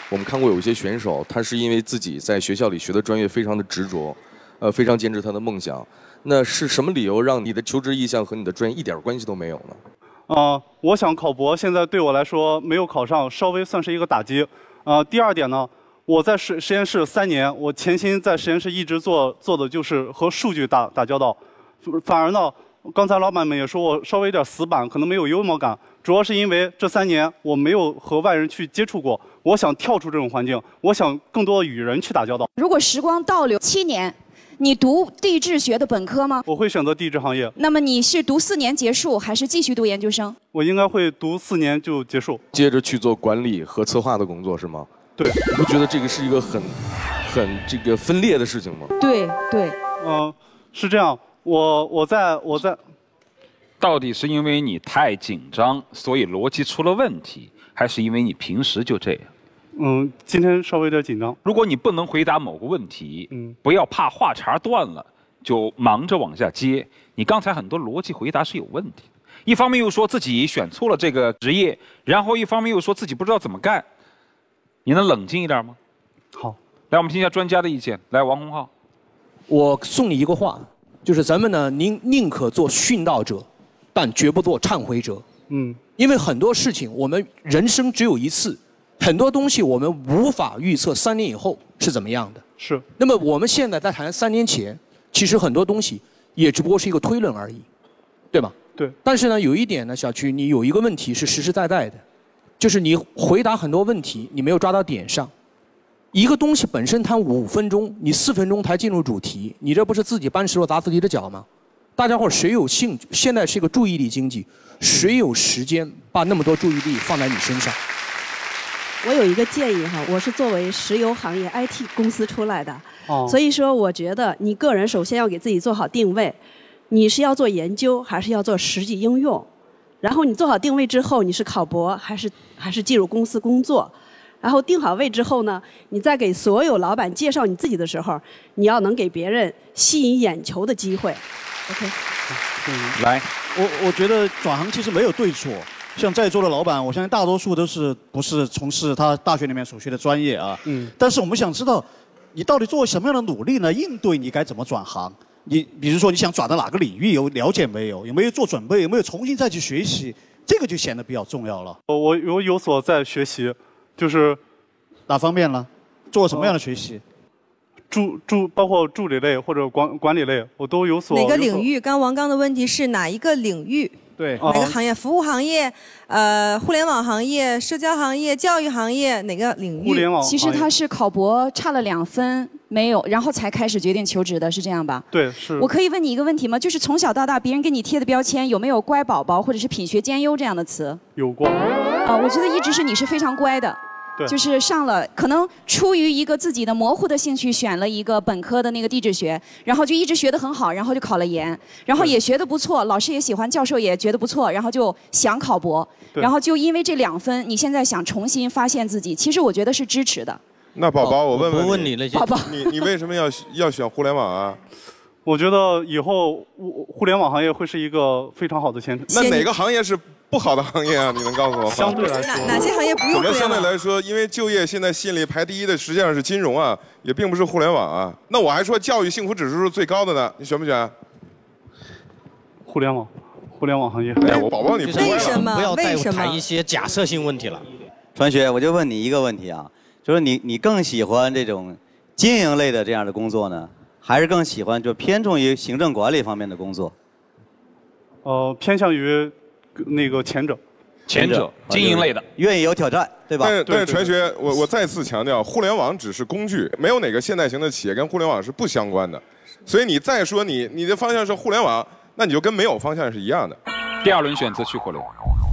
我们看过有一些选手，他是因为自己在学校里学的专业非常的执着，呃，非常坚持他的梦想。那是什么理由让你的求职意向和你的专业一点关系都没有呢？
啊、呃，我想考博，现在对我来说没有考上，稍微算是一个打击。呃，第二点呢，我在实实验室三年，我潜心在实验室一直做做的就是和数据打打交道，反而呢，刚才老板们也说我稍微有点死板，可能没有幽默感，主要是因为这三年我没有和外人去接触过，我想跳出这种环境，我想更多的与人去打交道。
如果时光倒流七年。你读地质学的本科吗？
我会选择地质行业。
那么你是读四年结束，还是继续读研究生？
我应该会读四年就结束，
接着去做管理和策划的工作是吗？
对。
你不觉得这个是一个很、很这个分裂的事情吗？
对对。
嗯、呃，是这样。我我在我在，
到底是因为你太紧张，所以逻辑出了问题，还是因为你平时就这样？
嗯，今天稍微有点紧张。
如果你不能回答某个问题，嗯，不要怕话茬断了就忙着往下接。你刚才很多逻辑回答是有问题的，一方面又说自己选错了这个职业，然后一方面又说自己不知道怎么干。你能冷静一点吗？
好，
来，我们听一下专家的意见。来，王洪浩，
我送你一个话，就是咱们呢，宁宁可做殉道者，但绝不做忏悔者。
嗯，
因为很多事情我们人生只有一次。很多东西我们无法预测三年以后是怎么样的。
是。
那么我们现在在谈三年前，其实很多东西也只不过是一个推论而已，对吧？
对。
但是呢，有一点呢，小曲，你有一个问题是实实在在的，就是你回答很多问题，你没有抓到点上。一个东西本身谈五分钟，你四分钟才进入主题，你这不是自己搬石头砸自己的脚吗？大家伙谁有兴趣？现在是一个注意力经济，谁有时间把那么多注意力放在你身上？
我有一个建议哈，我是作为石油行业 I T 公司出来的，
哦、
所以说我觉得你个人首先要给自己做好定位，你是要做研究还是要做实际应用？然后你做好定位之后，你是考博还是还是进入公司工作？然后定好位之后呢，你再给所有老板介绍你自己的时候，你要能给别人吸引眼球的机会。OK。
来，
我我觉得转行其实没有对错。像在座的老板，我相信大多数都是不是从事他大学里面所学的专业啊。嗯。但是我们想知道，你到底做什么样的努力呢？应对你该怎么转行？你比如说你想转到哪个领域，有了解没有？有没有做准备？有没有重新再去学习？这个就显得比较重要了。
我我有有所在学习，就是
哪方面呢？做什么样的学习？
助助包括助理类或者管管理类，我都有所。
哪个领域？刚王刚的问题是哪一个领域？
对，
哪个行业？服务行业、呃，互联网行业、社交行业、教育行业，哪个领域？
互联网。
其实他是考博差了两分没有，然后才开始决定求职的，是这样吧？
对，是。
我可以问你一个问题吗？就是从小到大，别人给你贴的标签有没有乖宝宝或者是品学兼优这样的词？
有过。
啊，我觉得一直是你是非常乖的。就是上了，可能出于一个自己的模糊的兴趣，选了一个本科的那个地质学，然后就一直学得很好，然后就考了研，然后也学得不错，老师也喜欢，教授也觉得不错，然后就想考博，然后就因为这两分，你现在想重新发现自己，其实我觉得是支持的。
那宝宝，我问问
你，问你那些，
宝宝，
你你为什么要要选互联网啊？
我觉得以后互互联网行业会是一个非常好的前途。
那哪个行业是不好的行业啊？你能告诉我吗？
相对来说，
哪些行业不用互联网？
怎么相对来说？因为就业现在吸引力排第一的实际上是金融啊，也并不是互联网啊。那我还说教育幸福指数是最高的呢，你选不选？
互联网，互联网行业。
哎呀，我宝宝你不
为什么？
不要再
为什么
谈一些假设性问题了。
传学，我就问你一个问题啊，就是你你更喜欢这种经营类的这样的工作呢？还是更喜欢就偏重于行政管理方面的工作？
呃，偏向于那个前者。
前者，经营类的，
愿意有挑战，对吧？
但是但是传学，我我再次强调，互联网只是工具，没有哪个现代型的企业跟互联网是不相关的。所以你再说你你的方向是互联网，那你就跟没有方向是一样的。
第二轮选择去互联网。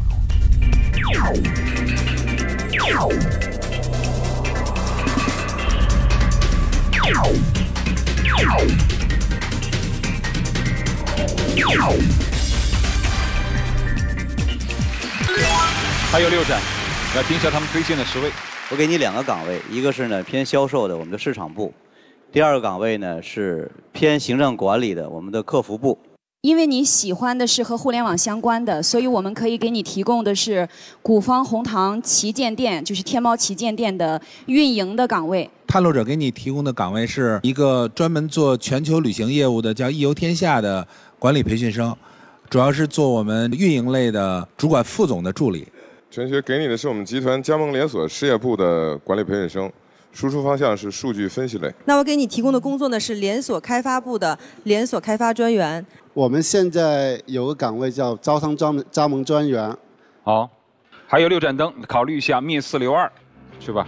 还有六站，来听一下他们推荐的十位。
我给你两个岗位，一个是呢偏销售的我们的市场部，第二个岗位呢是偏行政管理的我们的客服部。
因为你喜欢的是和互联网相关的，所以我们可以给你提供的是古方红堂旗舰店，就是天猫旗舰店的运营的岗位。
探路者给你提供的岗位是一个专门做全球旅行业务的叫易游天下的管理培训生，主要是做我们运营类的主管副总的助理。
全学给你的是我们集团加盟连锁事业部的管理培训生。输出方向是数据分析类。
那我给你提供的工作呢是连锁开发部的连锁开发专员。
我们现在有个岗位叫招商加盟加盟专员。
好，还有六盏灯，考虑一下灭四留二，去吧。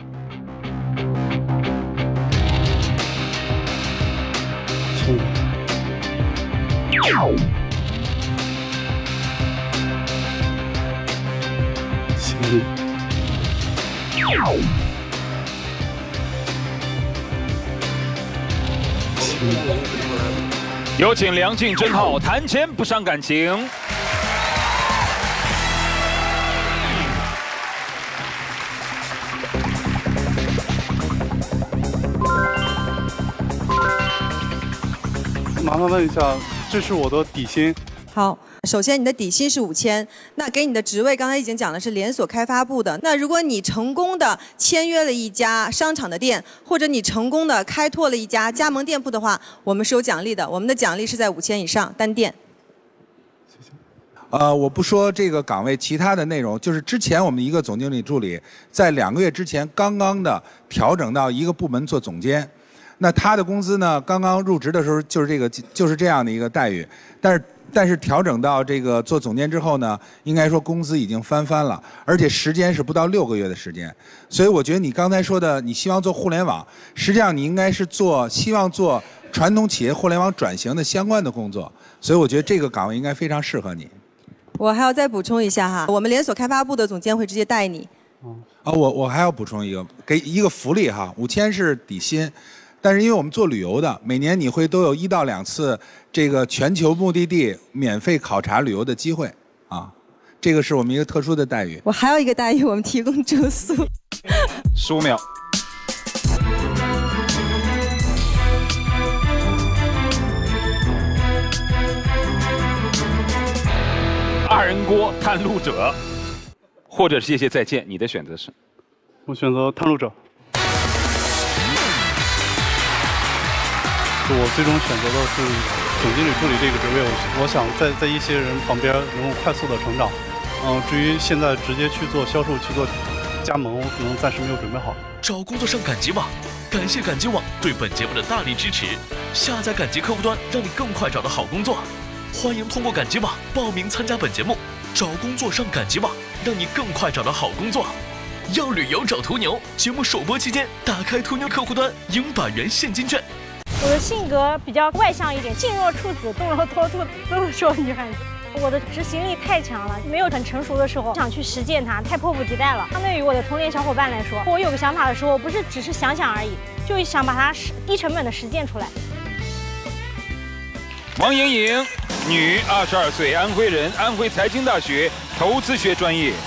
行。行。
有请梁静真号谈钱不伤感情。
麻烦问一下，这是我的底薪。
好，首先你的底薪是五千，那给你的职位刚才已经讲的是连锁开发部的。那如果你成功的签约了一家商场的店，或者你成功的开拓了一家加盟店铺的话，我们是有奖励的。我们的奖励是在五千以上单店。
呃，我不说这个岗位其他的内容，就是之前我们一个总经理助理在两个月之前刚刚的调整到一个部门做总监，那他的工资呢，刚刚入职的时候就是这个就是这样的一个待遇，但是。但是调整到这个做总监之后呢，应该说工资已经翻番了，而且时间是不到六个月的时间，所以我觉得你刚才说的，你希望做互联网，实际上你应该是做希望做传统企业互联网转型的相关的工作，所以我觉得这个岗位应该非常适合你。
我还要再补充一下哈，我们连锁开发部的总监会直接带你。
啊，我我还要补充一个，给一个福利哈，五千是底薪。但是因为我们做旅游的，每年你会都有一到两次这个全球目的地免费考察旅游的机会啊，这个是我们一个特殊的待遇。
我还有一个待遇，我们提供住宿。
十五秒。二人锅探路者，或者谢谢再见，你的选择是？
我选择探路者。我最终选择的是总经理助理这个职位，我我想在在一些人旁边能够快速的成长。嗯，至于现在直接去做销售、去做加盟，我可能暂时没有准备好。
找工作上赶集网，感谢赶集网对本节目的大力支持。下载赶集客户端，让你更快找到好工作。欢迎通过赶集网报名参加本节目，找工作上赶集网，让你更快找到好工作。要旅游找途牛，节目首播期间打开途牛客户端，赢百元现金券。
我的性格比较外向一点，静若处子，动若脱兔，都是说女孩子。我的执行力太强了，没有很成熟的时候想去实践它，太迫不及待了。相对于我的同龄小伙伴来说，我有个想法的时候，不是只是想想而已，就想把它低成本的实践出来。
王莹莹，女，二十二岁，安徽人，安徽财经大学投资学专业。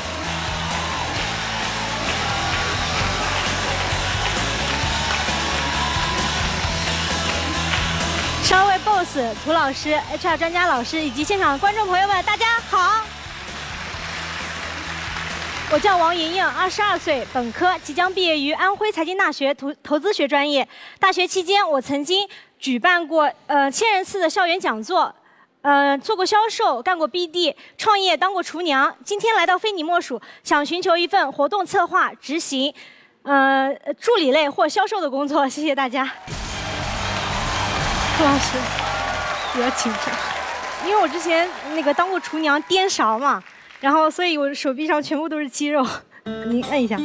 稍微 boss 涂老师、H R 专家老师以及现场的观众朋友们，大家好。我叫王莹莹，二十二岁，本科，即将毕业于安徽财经大学投投资学专业。大学期间，我曾经举办过呃千人次的校园讲座，呃做过销售，干过 B D， 创业当过厨娘。今天来到非你莫属，想寻求一份活动策划、执行、呃助理类或销售的工作。谢谢大家。涂老师，比较紧张，因为我之前那个当过厨娘颠勺嘛，然后所以我手臂上全部都是肌肉。您按一下，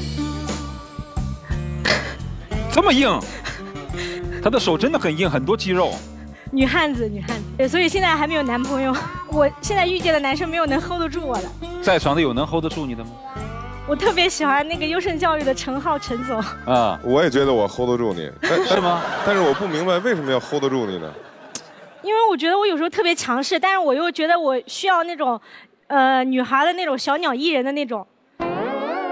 这么硬，他的手真的很硬，很多肌肉。
女汉子，女汉子，对，所以现在还没有男朋友。我现在遇见的男生没有能 hold 得住我的。
在场的有能 hold 得住你的吗？
我特别喜欢那个优胜教育的陈浩陈总
啊，我也觉得我 hold 得住你，
是吗？
但是我不明白为什么要 hold 得住你呢？
因为我觉得我有时候特别强势，但是我又觉得我需要那种，呃，女孩的那种小鸟依人的那种。对，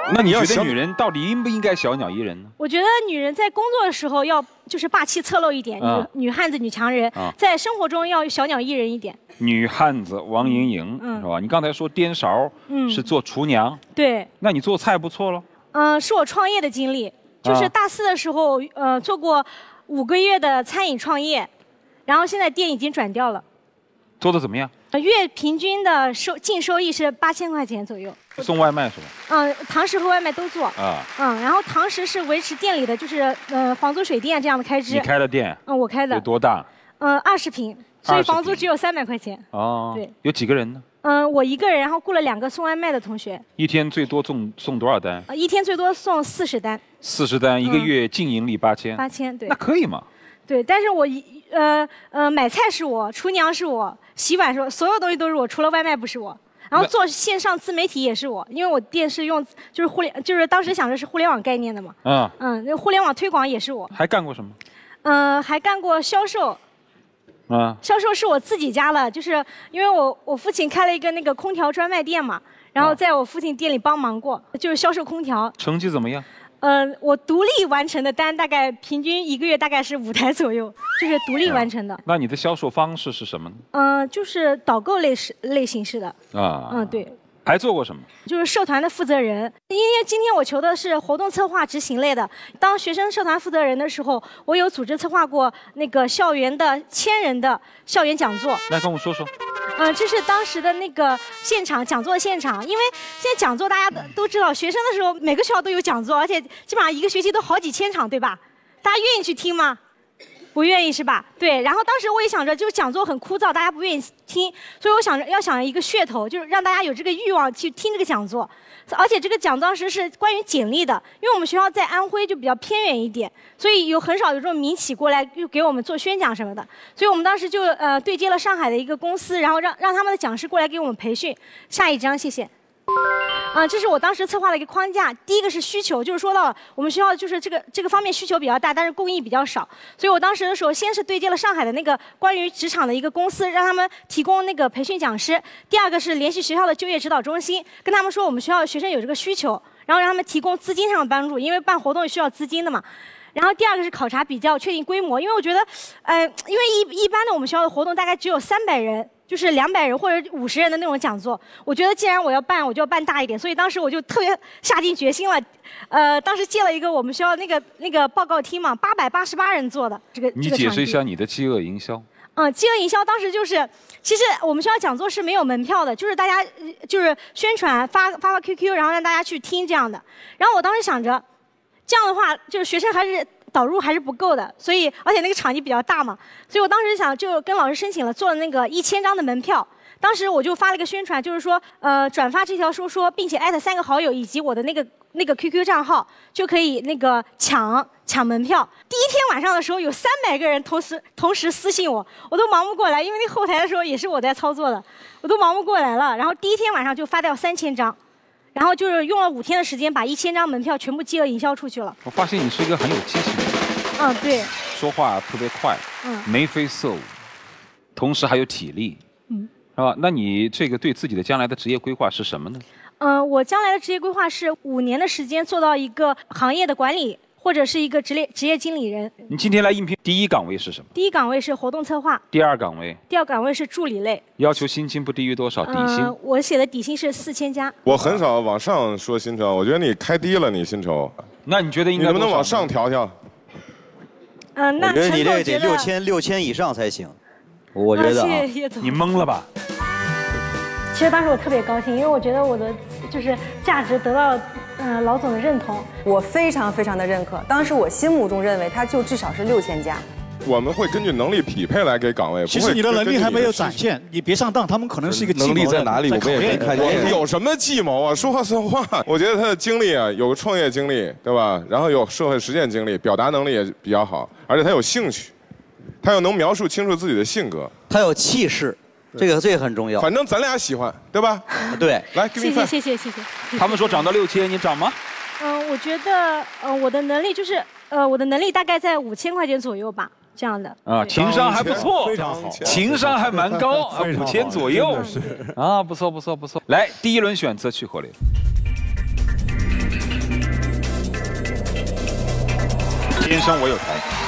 那你觉得女人到底应不应该小鸟依人呢？
我觉得女人在工作的时候要就是霸气侧漏一点，
啊、
女女汉子女强人，
啊、
在生活中要小鸟依人一点。
女汉子王莹莹、嗯、是吧？你刚才说颠勺，嗯，是做厨娘，
对。
那你做菜不错喽。
嗯、呃，是我创业的经历，就是大四的时候，呃，做过五个月的餐饮创业，然后现在店已经转掉了。
做的怎么样？
月平均的收净收益是八千块钱左右。
送外卖是吧？
嗯，堂食和外卖都做。
啊。
嗯，然后堂食是维持店里的就是呃房租水电这样的开支。
你开的店？
嗯，我开的。
有多大？
嗯，二十平，所以房租只有三百块钱。
哦。
对。
有几个人呢？
嗯，我一个人，然后雇了两个送外卖的同学。
一天最多送送多少单？
呃，一天最多送四十单。
四十单，一个月净盈利八千。
八千，对。
那可以嘛？
对，但是我一呃呃买菜是我，厨娘是我，洗碗是我，所有东西都是我，除了外卖不是我。然后做线上自媒体也是我，因为我店是用就是互联，就是当时想着是互联网概念的嘛。
嗯。
嗯，那互联网推广也是我。
还干过什么？
嗯、呃，还干过销售。
啊。
销售是我自己家了，就是因为我我父亲开了一个那个空调专卖店嘛，然后在我父亲店里帮忙过，就是销售空调。
成绩怎么样？
呃，我独立完成的单大概平均一个月大概是五台左右，就是独立完成的。
那你的销售方式是什么呢？
嗯、呃，就是导购类式类形式的。
啊。
嗯，对。
还做过什么？
就是社团的负责人，因为今天我求的是活动策划执行类的。当学生社团负责人的时候，我有组织策划过那个校园的千人的校园讲座。
来跟我说说。
嗯，这是当时的那个现场讲座现场，因为现在讲座大家都都知道，学生的时候每个学校都有讲座，而且基本上一个学期都好几千场，对吧？大家愿意去听吗？不愿意是吧？对。然后当时我也想着，就是讲座很枯燥，大家不愿意听，所以我想着要想一个噱头，就是让大家有这个欲望去听这个讲座。而且这个讲座当时是关于简历的，因为我们学校在安徽就比较偏远一点，所以有很少有这种民企过来又给我们做宣讲什么的。所以我们当时就呃对接了上海的一个公司，然后让让他们的讲师过来给我们培训。下一张，谢谢。啊、呃，这是我当时策划的一个框架。第一个是需求，就是说到我们学校就是这个这个方面需求比较大，但是供应比较少，所以我当时的时候先是对接了上海的那个关于职场的一个公司，让他们提供那个培训讲师。第二个是联系学校的就业指导中心，跟他们说我们学校的学生有这个需求，然后让他们提供资金上的帮助，因为办活动需要资金的嘛。然后第二个是考察比较，确定规模，因为我觉得，呃，因为一一般的我们学校的活动大概只有三百人。就是两百人或者五十人的那种讲座，我觉得既然我要办，我就要办大一点，所以当时我就特别下定决心了。呃，当时借了一个我们学校那个那个报告厅嘛，八百八十八人做的这个。
你解释一下你的饥饿营销。
嗯，饥饿营销当时就是，其实我们学校讲座是没有门票的，就是大家就是宣传发发发 Q Q， 然后让大家去听这样的。然后我当时想着，这样的话就是学生还是。导入还是不够的，所以而且那个场地比较大嘛，所以我当时想就跟老师申请了做了那个一千张的门票。当时我就发了一个宣传，就是说呃转发这条说说，并且艾特三个好友以及我的那个那个 Q Q 账号，就可以那个抢抢门票。第一天晚上的时候有三百个人同时同时私信我，我都忙不过来，因为那后台的时候也是我在操作的，我都忙不过来了。然后第一天晚上就发掉三千张。然后就是用了五天的时间，把一千张门票全部饥饿营销出去了。
我发现你是一个很有激情的人。
嗯，对。
说话特别快，嗯，眉飞色舞，同时还有体力，嗯，是吧？那你这个对自己的将来的职业规划是什么呢？
嗯、呃，我将来的职业规划是五年的时间做到一个行业的管理，或者是一个职业职业经理人。
你今天来应聘，第一岗位是什么？
第一岗位是活动策划。
第二岗位？
第二岗位是助理类。
要求薪金不低于多少？底薪？
呃、我写的底薪是四千加。
我很少往上说薪酬，我觉得你开低了，你薪酬。
那你觉得应该
你能不能往上调调？
嗯、呃，那
我觉得你这
得
得六千六千以上才行。我觉得、啊
呃、谢谢
你懵了吧？
其实当时我特别高兴，因为我觉得我的就是价值得到了呃老总的认同。
我非常非常的认可，当时我心目中认为他就至少是六千加。
我们会根据能力匹配来给岗位。
其实你的能力还没有展现，你别上当，他们可能是一个
能力在哪里，我们也没看见。
有什么计谋啊？说话算话。我觉得他的经历啊，有创业经历，对吧？然后有社会实践经历，表达能力也比较好，而且他有兴趣，他又能描述清楚自己的性格，
他有气势。这个这个很重要，
反正咱俩喜欢，对吧？
对，
来，
谢谢谢谢谢谢。
他们说涨到六千，你涨吗？
嗯、呃，我觉得呃我的能力就是呃我的能力大概在五千块钱左右吧，这样的。
啊，情商还不错，
非常好，
情商还蛮高啊，五千左右。啊，不错不错不错。来，第一轮选择去火力。 天生我有才。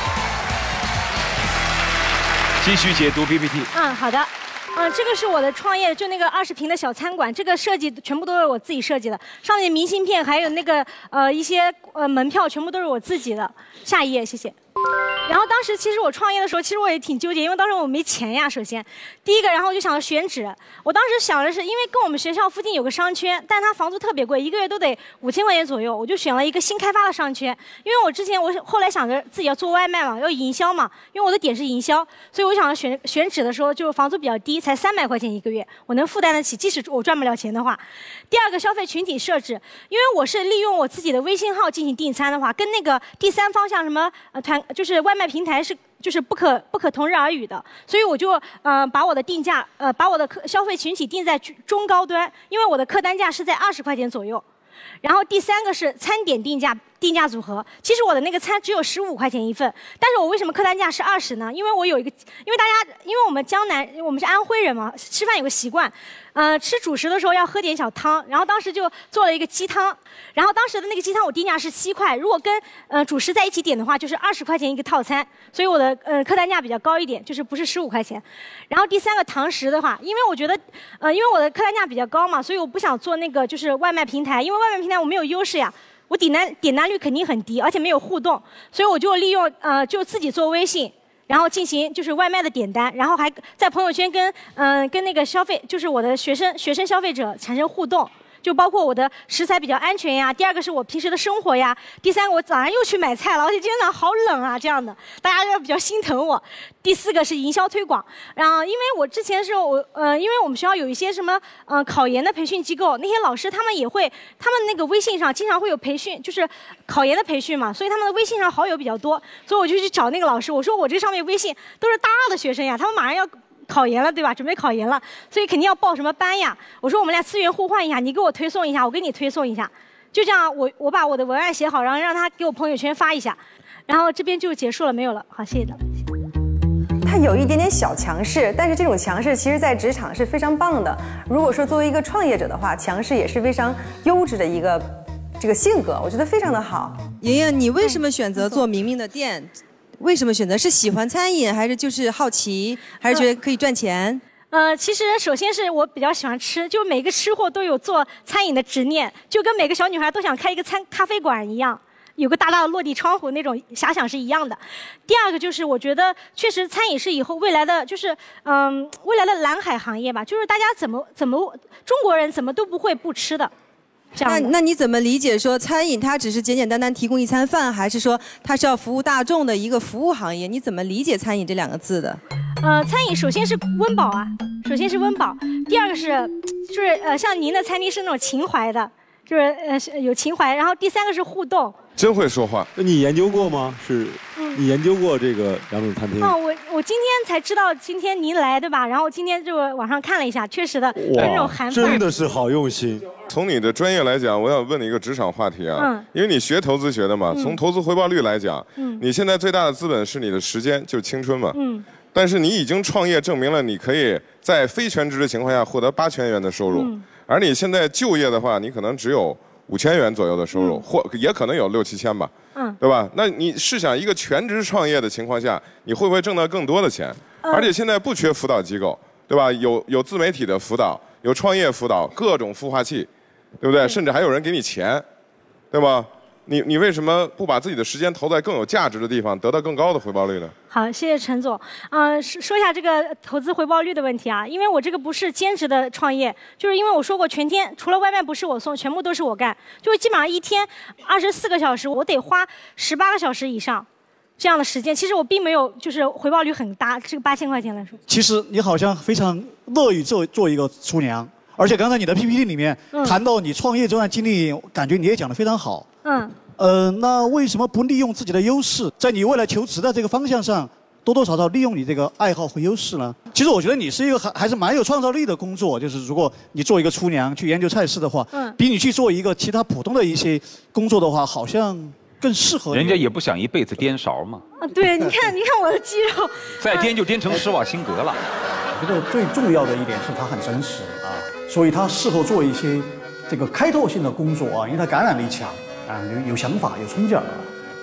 继续解读 P P T。
嗯，好的。嗯，这个是我的创业，就那个二十平的小餐馆，这个设计全部都是我自己设计的，上面明信片还有那个呃一些呃门票全部都是我自己的。下一页，谢谢。然后当时其实我创业的时候，其实我也挺纠结，因为当时我没钱呀。首先，第一个，然后我就想要选址。我当时想的是，因为跟我们学校附近有个商圈，但它房租特别贵，一个月都得五千块钱左右。我就选了一个新开发的商圈，因为我之前我后来想着自己要做外卖嘛，要营销嘛，因为我的点是营销，所以我想选选址的时候，就是房租比较低，才三百块钱一个月，我能负担得起，即使我赚不了钱的话。第二个消费群体设置，因为我是利用我自己的微信号进行订餐的话，跟那个第三方像什么呃团就是外卖平台是就是不可不可同日而语的，所以我就呃把我的定价呃把我的客消费群体定在中高端，因为我的客单价是在二十块钱左右。然后第三个是餐点定价定价组合，其实我的那个餐只有十五块钱一份，但是我为什么客单价是二十呢？因为我有一个，因为大家因为我们江南我们是安徽人嘛，吃饭有个习惯，呃，吃主食的时候要喝点小汤，然后当时就做了一个鸡汤，然后当时的那个鸡汤我定价是七块，如果跟呃主食在一起点的话，就是二十块钱一个套餐，所以我的呃客单价比较高一点，就是不是十五块钱。然后第三个堂食的话，因为我觉得呃因为我的客单价比较高嘛，所以我不想做那个就是外卖平台，因为外卖平台我没有优势呀。我点单点单率肯定很低，而且没有互动，所以我就利用呃就自己做微信，然后进行就是外卖的点单，然后还在朋友圈跟嗯、呃、跟那个消费就是我的学生学生消费者产生互动。就包括我的食材比较安全呀，第二个是我平时的生活呀，第三个我早上又去买菜了，而且今天早上好冷啊，这样的大家要比较心疼我。第四个是营销推广，然后因为我之前是我呃，因为我们学校有一些什么呃考研的培训机构，那些老师他们也会，他们那个微信上经常会有培训，就是考研的培训嘛，所以他们的微信上好友比较多，所以我就去找那个老师，我说我这上面微信都是大二的学生呀，他们马上要考研了，对吧？准备考研了，所以肯定要报什么班呀？我说我们俩资源互换一下，你给我推送一下，我给你推送一下，就这样我我把我的文案写好，然后让他给我朋友圈发一下，然后这边就结束了，没有了。好，谢谢大家。
他有一点点小强势，但是这种强势其实在职场是非常棒的。如果说作为一个创业者的话，强势也是非常优质的一个这个性格，我觉得非常的好。
莹莹，你为什么选择做明明的店？为什么选择？是喜欢餐饮，还是就是好奇，还是觉得可以赚钱？
呃，其实首先是我比较喜欢吃，就每个吃货都有做餐饮的执念，就跟每个小女孩都想开一个餐咖啡馆一样，有个大大的落地窗户那种遐想是一样的。第二个就是我觉得确实餐饮是以后未来的就是嗯、呃、未来的蓝海行业吧，就是大家怎么怎么中国人怎么都不会不吃的。
那那你怎么理解说餐饮它只是简简单单提供一餐饭，还是说它是要服务大众的一个服务行业？你怎么理解餐饮这两个字的？
呃，餐饮首先是温饱啊，首先是温饱，第二个是就是呃像您的餐厅是那种情怀的，就是呃有情怀，然后第三个是互动。
真会说话。
那你研究过吗？是，
嗯、
你研究过这个两种餐厅？
哦，我我今天才知道今天您来对吧？然后今天就网上看了一下，确实的有那种韩范。
真的是好用心。
从你的专业来讲，我想问你一个职场话题啊，
嗯、
因为你学投资学的嘛，
嗯、
从投资回报率来讲，
嗯、
你现在最大的资本是你的时间，就是青春嘛。
嗯。
但是你已经创业证明了，你可以在非全职的情况下获得八千元的收入，
嗯、
而你现在就业的话，你可能只有五千元左右的收入，
嗯、
或也可能有六七千吧。
嗯，
对吧？那你试想，一个全职创业的情况下，你会不会挣到更多的钱？
嗯、
而且现在不缺辅导机构，对吧？有有自媒体的辅导，有创业辅导，各种孵化器，对不对？甚至还有人给你钱，对吧？你你为什么不把自己的时间投在更有价值的地方，得到更高的回报率呢？
好，谢谢陈总。嗯、呃，说一下这个投资回报率的问题啊，因为我这个不是兼职的创业，就是因为我说过全天除了外卖不是我送，全部都是我干，就是基本上一天二十四个小时，我得花十八个小时以上这样的时间。其实我并没有就是回报率很大，这个八千块钱来说。
其实你好像非常乐于做做一个厨娘，而且刚才你的 P P T 里面谈到你创业这段经历，感觉你也讲得非常好。
嗯。
呃，那为什么不利用自己的优势，在你未来求职的这个方向上，多多少少利用你这个爱好和优势呢？其实我觉得你是一个还还是蛮有创造力的工作，就是如果你做一个厨娘去研究菜式的话，嗯，比你去做一个其他普通的一些工作的话，好像更适合。
人家也不想一辈子颠勺嘛。
啊，对，你看，你看我的肌肉，
再颠就颠成施瓦辛格了。
我觉得最重要的一点是他很真实啊，所以他适合做一些这个开拓性的工作啊，因为他感染力强。啊，有有想法，有冲劲儿。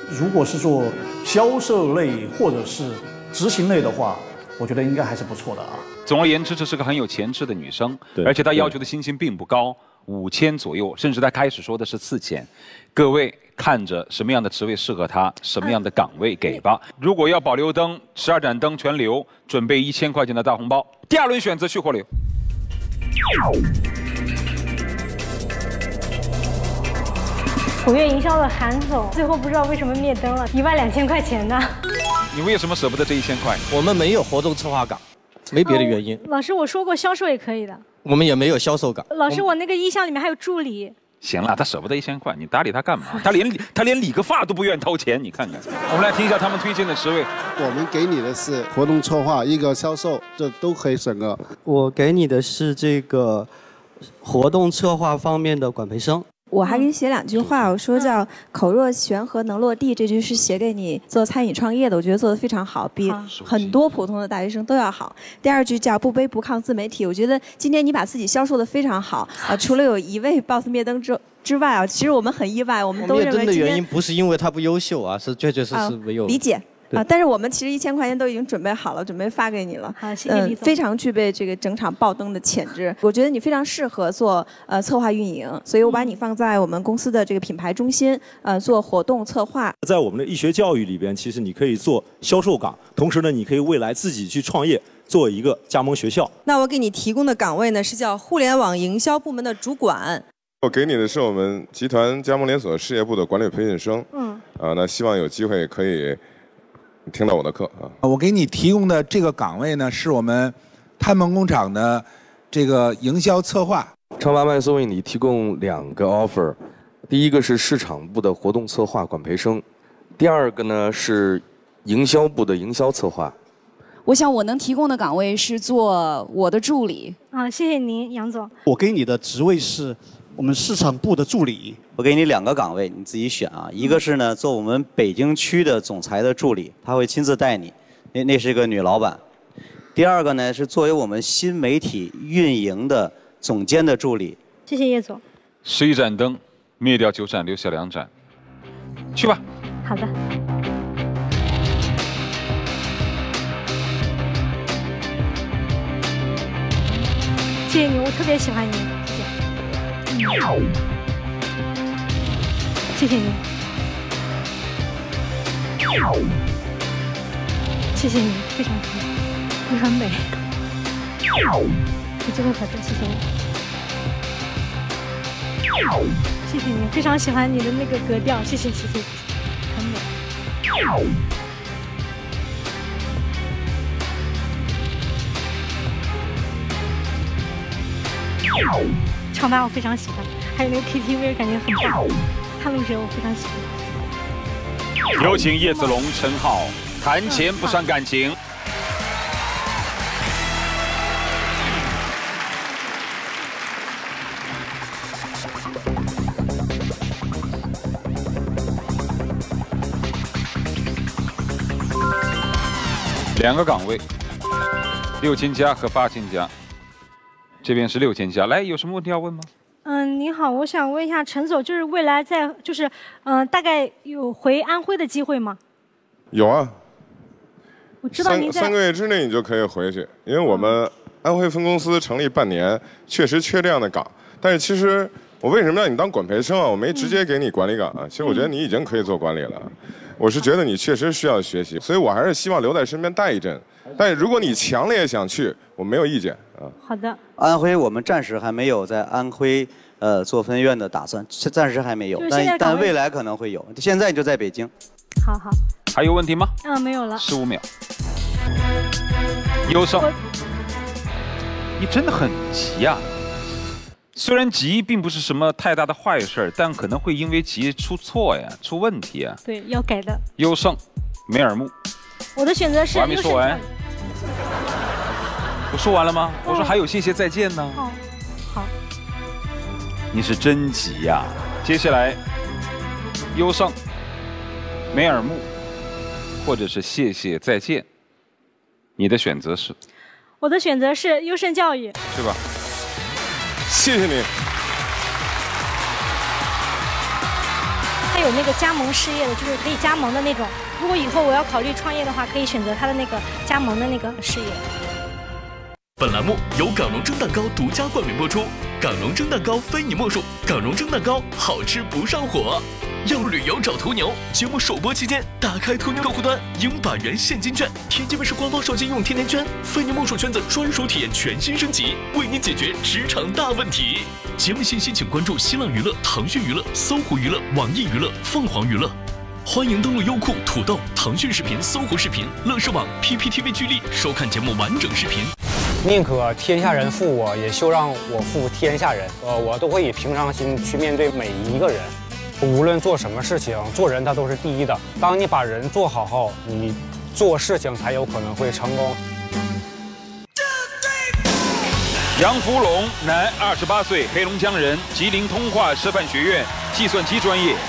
如果是做销售类或者是执行类的话，我觉得应该还是不错的啊。
总而言之，这是个很有潜质的女生，
对
而且她要求的薪金并不高，五千左右，甚至她开始说的是四千。各位看着什么样的职位适合她，什么样的岗位给吧。如果要保留灯，十二盏灯全留，准备一千块钱的大红包。第二轮选择去或留。
活跃营销的韩总，最后不知道为什么灭灯了，一万两千块钱呢？
你为什么舍不得这一千块？
我们没有活动策划岗，没别的原因。
老师，我说过销售也可以的。
我们也没有销售岗。
老师，我那个意向里面还有助理。
行了，他舍不得一千块，你搭理他干嘛？他连他连理个发都不愿掏钱，你看看。我们来听一下他们推荐的职位。
我们给你的是活动策划，一个销售，这都可以选个。
我给你的是这个活动策划方面的管培生。
我还给你写两句话，我说叫口若悬河能落地，这句是写给你做餐饮创业的，我觉得做得非常好，比很多普通的大学生都要好。第二句叫不卑不亢自媒体，我觉得今天你把自己销售得非常好啊，除了有一位 boss 灭灯之之外啊，其实我们很意外，我们都认为
灭灯的
今天
原因不是因为他不优秀啊，是确确实实没有
理解。啊！但是我们其实一千块钱都已经准备好了，准备发给你了。
好，谢谢李总。
非常具备这个整场爆灯的潜质。我觉得你非常适合做呃策划运营，所以我把你放在我们公司的这个品牌中心，呃，做活动策划。
在我们的易学教育里边，其实你可以做销售岗，同时呢，你可以未来自己去创业，做一个加盟学校。
那我给你提供的岗位呢，是叫互联网营销部门的主管。
我给你的是我们集团加盟连锁事业部的管理培训生。嗯。啊，那希望有机会可以听到我的课啊！
我给你提供的这个岗位呢，是我们碳盟工厂的这个营销策划。
昌巴麦送为你提供两个 offer， 第一个是市场部的活动策划管培生，第二个呢是营销部的营销策划。
我想我能提供的岗位是做我的助理。
啊，谢谢您，杨总。
我给你的职位是我们市场部的助理。
我给你两个岗位，你自己选啊。一个是呢，做我们北京区的总裁的助理，他会亲自带你，那那是一个女老板。第二个呢，是作为我们新媒体运营的总监的助理。
谢谢叶总。
十一盏灯，灭掉九盏，留下两盏。去吧。
好的。谢谢你，我特别喜欢你，谢谢。谢谢你，谢谢你，非常好，你很美，有机会合作，谢谢你，谢谢你，非常喜欢你的那个格调，谢谢谢谢，很美。唱吧我非常喜欢，还有那个 K T V 感觉很棒。他们觉得我非常喜欢。
有请叶子龙、陈浩，谈钱不伤感情。两个岗位，六千加和八千加，这边是六千加。来，有什么问题要问吗？
嗯，您好，我想问一下陈总，就是未来在就是，嗯、呃，大概有回安徽的机会吗？
有啊。
我知道您在
三三个月之内你就可以回去，因为我们安徽分公司成立半年，确实缺这样的岗。但是其实我为什么让你当管培生啊？我没直接给你管理岗啊。其实我觉得你已经可以做管理了。我是觉得你确实需要学习，所以我还是希望留在身边带一阵。但是如果你强烈想去，我没有意见啊。
好的。
安徽我们暂时还没有在安徽呃做分院的打算，暂时还没有，但但未来可能会有。现在你就在北京。
好好。
还有问题吗？
嗯，没有了。
十五秒。优胜，你真的很急呀、啊。虽然急并不是什么太大的坏事，但可能会因为急出错呀，出问题啊。
对，要改的。
优胜，梅尔木。
我的选择是。
我还没说完。我说完了吗？哦、我说还有谢谢再见呢。
哦，好。
你是真急呀、啊！接下来，优胜、梅尔木，或者是谢谢再见。你的选择是？
我的选择是优胜教育，
是吧？
谢谢你。
还有有那个加盟事业的，就是可以加盟的那种。如果以后我要考虑创业的话，可以选择他的那个加盟的那个事业。
本栏目由港荣蒸蛋糕独家冠名播出，港荣蒸蛋糕非你莫属，港荣蒸蛋糕好吃不上火。要旅游找途牛，节目首播期间打开途牛客户端，赢百元现金券，天津卫视官方手机用天天圈，非你莫属圈子专属体验全新升级，为你解决职场大问题。节目信息请关注新浪娱乐、腾讯娱乐、搜狐娱乐、网易娱乐、凤凰娱乐。欢迎登录优酷、土豆、腾讯视频、搜狐视频、乐视网、P P T V 剧力收看节目完整视频。
宁可天下人负我，也休让我负天下人。呃，我都会以平常心去面对每一个人。无论做什么事情，做人他都是第一的。当你把人做好后，你做事情才有可能会成功。
杨福龙，男，二十八岁，黑龙江人，吉林通化师范学院计算机专业。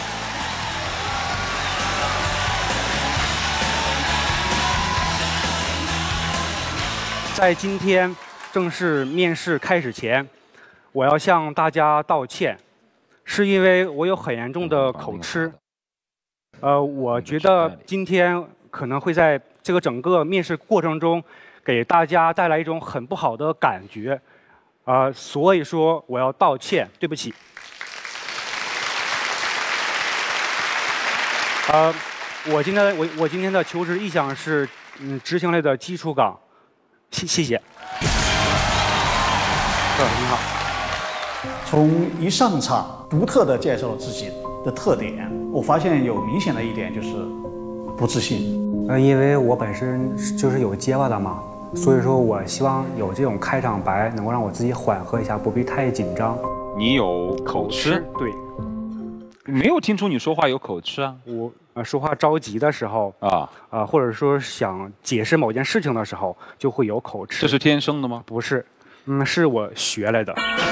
在今天正式面试开始前，我要向大家道歉。是因为我有很严重的口吃，呃，我觉得今天可能会在这个整个面试过程中，给大家带来一种很不好的感觉，啊、呃，所以说我要道歉，对不起。呃，我今天我我今天的求职意向是嗯执行类的基础岗，谢谢谢。
呃，你好。从一上场，独特的介绍了自己的特点。我发现有明显的一点就是不自信。
呃，因为我本身就是有结巴的嘛，所以说我希望有这种开场白能够让我自己缓和一下，不必太紧张。
你有口吃？
对。
没有听出你说话有口吃啊？
我呃说话着急的时候啊啊、呃，或者说想解释某件事情的时候，就会有口吃。
这是天生的吗？
不是，嗯，是我学来的。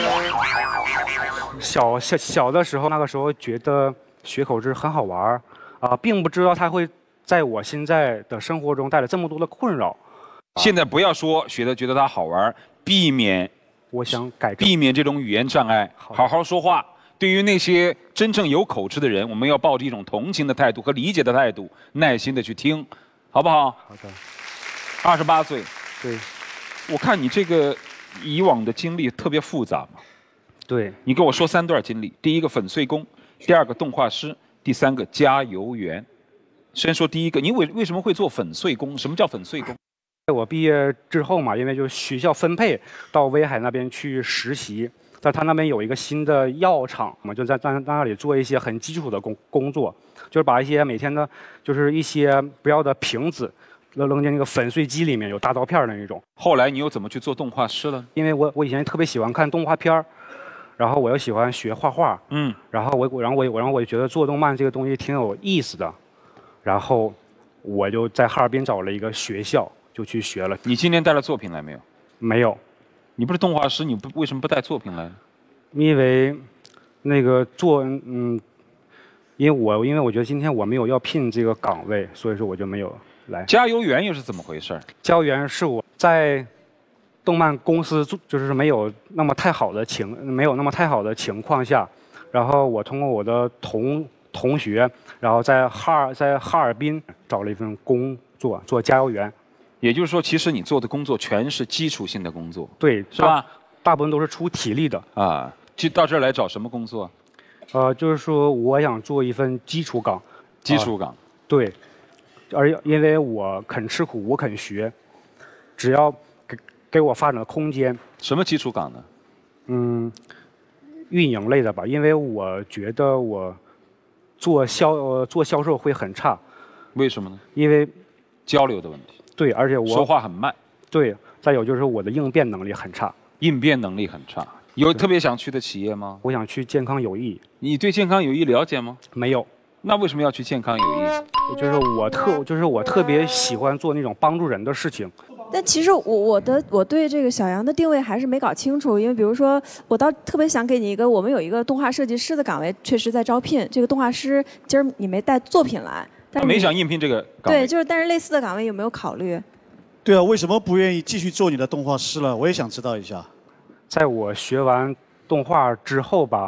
小小小的时候，那个时候觉得学口吃很好玩儿啊，并不知道它会在我现在的生活中带来这么多的困扰。
现在不要说学的觉得它好玩，避免，
我想改
避免这种语言障碍，好好说话。对于那些真正有口吃的人，我们要抱着一种同情的态度和理解的态度，耐心的去听，好不好？
好的。
二十八岁，
对，
我看你这个以往的经历特别复杂嘛。
对，
你跟我说三段经历：第一个粉碎工，第二个动画师，第三个加油员。先说第一个，你为为什么会做粉碎工？什么叫粉碎工？
在我毕业之后嘛，因为就学校分配到威海那边去实习，在他那边有一个新的药厂嘛，就在在在那里做一些很基础的工工作，就是把一些每天的，就是一些不要的瓶子扔扔进那个粉碎机里面，有大刀片的那种。
后来你又怎么去做动画师了？
因为我我以前特别喜欢看动画片儿。然后我又喜欢学画画，
嗯，
然后我然后我然后我就觉得做动漫这个东西挺有意思的，然后我就在哈尔滨找了一个学校，就去学了。
你今天带了作品来没有？
没有。
你不是动画师，你不为什么不带作品来？
因为那个做嗯，因为我因为我觉得今天我没有要聘这个岗位，所以说我就没有来。
加油员又是怎么回事？
加油员是我在动漫公司就是没有那么太好的情没有那么太好的情况下，然后我通过我的同同学，然后在哈尔在哈尔滨找了一份工作，做加油员。
也就是说，其实你做的工作全是基础性的工作，
对，
是吧？
大部分都是出体力的
啊。就到这儿来找什么工作？
呃，就是说我想做一份基础岗。
基础岗、
呃。对，而因为我肯吃苦，我肯学，只要给给我发展的空间。
什么基础岗呢？
嗯，运营类的吧，因为我觉得我做销呃做销售会很差。
为什么呢？
因为
交流的问题。
对，而且我
说话很慢。
对，再有就是我的应变能力很差。
应变能力很差。有特别想去的企业吗？
我想去健康有益。
你对健康有益了解吗？
没有。
那为什么要去健康有益？
就是我特就是我特别喜欢做那种帮助人的事情。
但其实我我的我对这个小杨的定位还是没搞清楚，因为比如说我倒特别想给你一个，我们有一个动画设计师的岗位，确实在招聘。这个动画师今儿你没带作品来，但是
没想应聘这个岗
位。对，就是但是类似的岗位有没有考虑？
对啊，为什么不愿意继续做你的动画师了？我也想知道一下。
在我学完动画之后吧，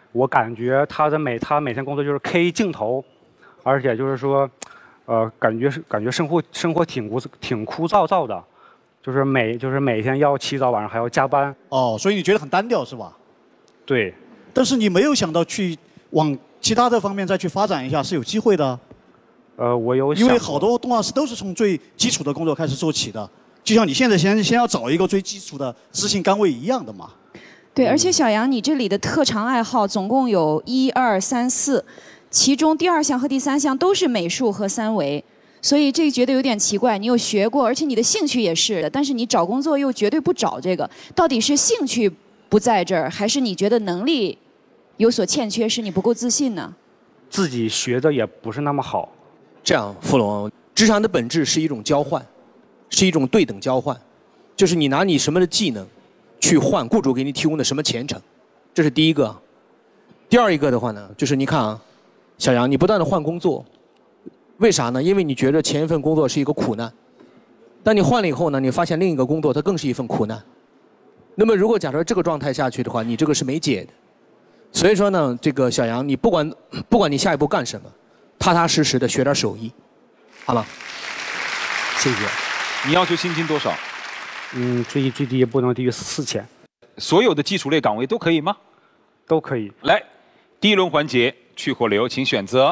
我感觉他的每他每天工作就是 K 镜头，而且就是说，呃，感觉是感觉生活生活挺枯挺枯燥燥的，就是每就是每天要起早晚上还要加班。
哦，所以你觉得很单调是吧？
对。
但是你没有想到去往其他的方面再去发展一下，是有机会的。
呃，我有想
因为好多动画师都是从最基础的工作开始做起的，就像你现在先先要找一个最基础的执行岗位一样的嘛。
对，而且小杨，你这里的特长爱好总共有一二三四，其中第二项和第三项都是美术和三维，所以这个觉得有点奇怪。你有学过，而且你的兴趣也是的，但是你找工作又绝对不找这个，到底是兴趣不在这儿，还是你觉得能力有所欠缺，是你不够自信呢？
自己学的也不是那么好。
这样，傅龙，职场的本质是一种交换，是一种对等交换，就是你拿你什么的技能。去换雇主给你提供的什么前程，这是第一个。第二一个的话呢，就是你看啊，小杨，你不断的换工作，为啥呢？因为你觉得前一份工作是一个苦难，但你换了以后呢，你发现另一个工作它更是一份苦难。那么如果假设这个状态下去的话，你这个是没解的。所以说呢，这个小杨，你不管不管你下一步干什么，踏踏实实的学点手艺，好了。谢谢。
你要求薪金多少？
嗯，最低最低不能低于四千。
所有的基础类岗位都可以吗？
都可以。
来，第一轮环节去或留，请选择。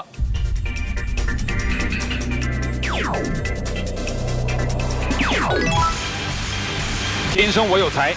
天生我有才。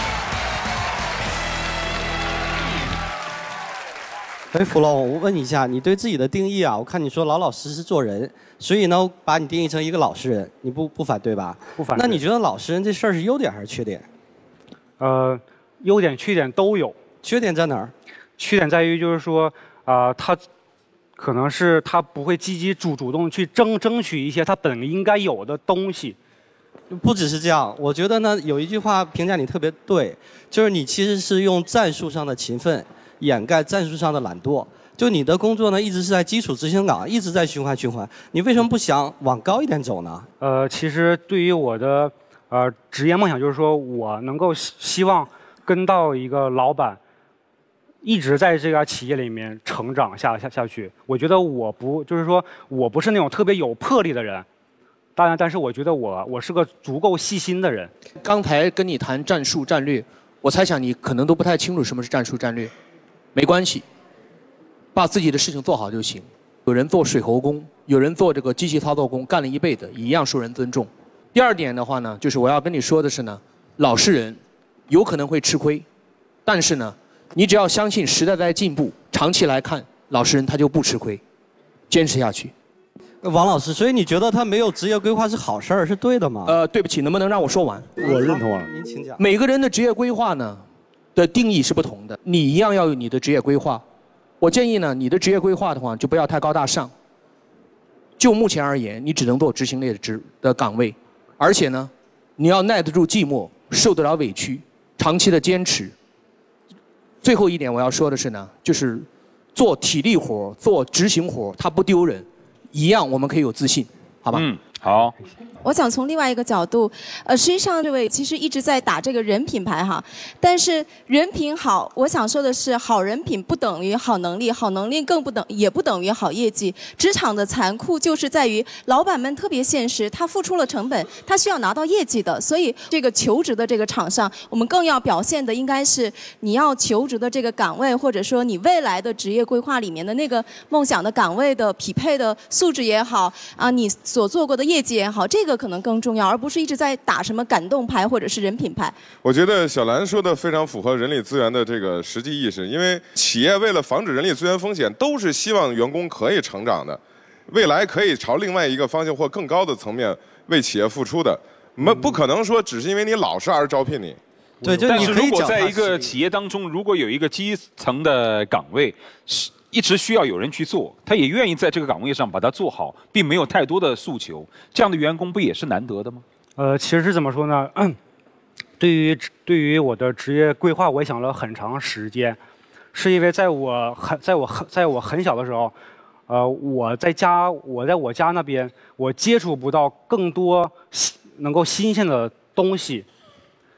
哎，弗龙，我问你一下，你对自己的定义啊？我看你说老老实实做人，所以呢，把你定义成一个老实人，你不不反对吧？
不反对。
那你觉得老实人这事儿是优点还是缺点？
呃，优点缺点都有。
缺点在哪儿？
缺点在于就是说，啊、呃，他可能是他不会积极主主动去争争取一些他本应该有的东西。
不只是这样，我觉得呢，有一句话评价你特别对，就是你其实是用战术上的勤奋掩盖战术上的懒惰。就你的工作呢，一直是在基础执行岗，一直在循环循环。你为什么不想往高一点走呢？
呃，其实对于我的呃职业梦想，就是说我能够希希望跟到一个老板，一直在这家企业里面成长下下下去。我觉得我不就是说我不是那种特别有魄力的人。当然，但是我觉得我我是个足够细心的人。
刚才跟你谈战术战略，我猜想你可能都不太清楚什么是战术战略。没关系，把自己的事情做好就行。有人做水喉工，有人做这个机器操作工，干了一辈子，一样受人尊重。第二点的话呢，就是我要跟你说的是呢，老实人有可能会吃亏，但是呢，你只要相信时代在进步，长期来看，老实人他就不吃亏，坚持下去。
王老师，所以你觉得他没有职业规划是好事儿，是对的吗？
呃，对不起，能不能让我说完？
我认同啊。
您请讲。
每个人的职业规划呢的定义是不同的，你一样要有你的职业规划。我建议呢，你的职业规划的话就不要太高大上。就目前而言，你只能做执行类的职的岗位，而且呢，你要耐得住寂寞，受得了委屈，长期的坚持。最后一点我要说的是呢，就是做体力活、做执行活，它不丢人。一样，我们可以有自信，好吧？
嗯，好。
我想从另外一个角度，呃，实际上这位其实一直在打这个人品牌哈，但是人品好，我想说的是，好人品不等于好能力，好能力更不等，也不等于好业绩。职场的残酷就是在于，老板们特别现实，他付出了成本，他需要拿到业绩的，所以这个求职的这个场上，我们更要表现的应该是你要求职的这个岗位，或者说你未来的职业规划里面的那个梦想的岗位的匹配的素质也好，啊，你所做过的业绩也好，这个可能更重要，而不是一直在打什么感动牌或者是人品牌。
我觉得小兰说的非常符合人力资源的这个实际意识，因为企业为了防止人力资源风险，都是希望员工可以成长的，未来可以朝另外一个方向或更高的层面为企业付出的。没不可能说只是因为你老实而招聘你。
对，就
但是如果在一个企业当中，如果有一个基层的岗位是一直需要有人去做，他也愿意在这个岗位上把它做好，并没有太多的诉求，这样的员工不也是难得的吗？
呃，其实是怎么说呢？嗯、对于对于我的职业规划，我也想了很长时间，是因为在我很在我很在我很小的时候，呃，我在家我在我家那边，我接触不到更多新能够新鲜的东西。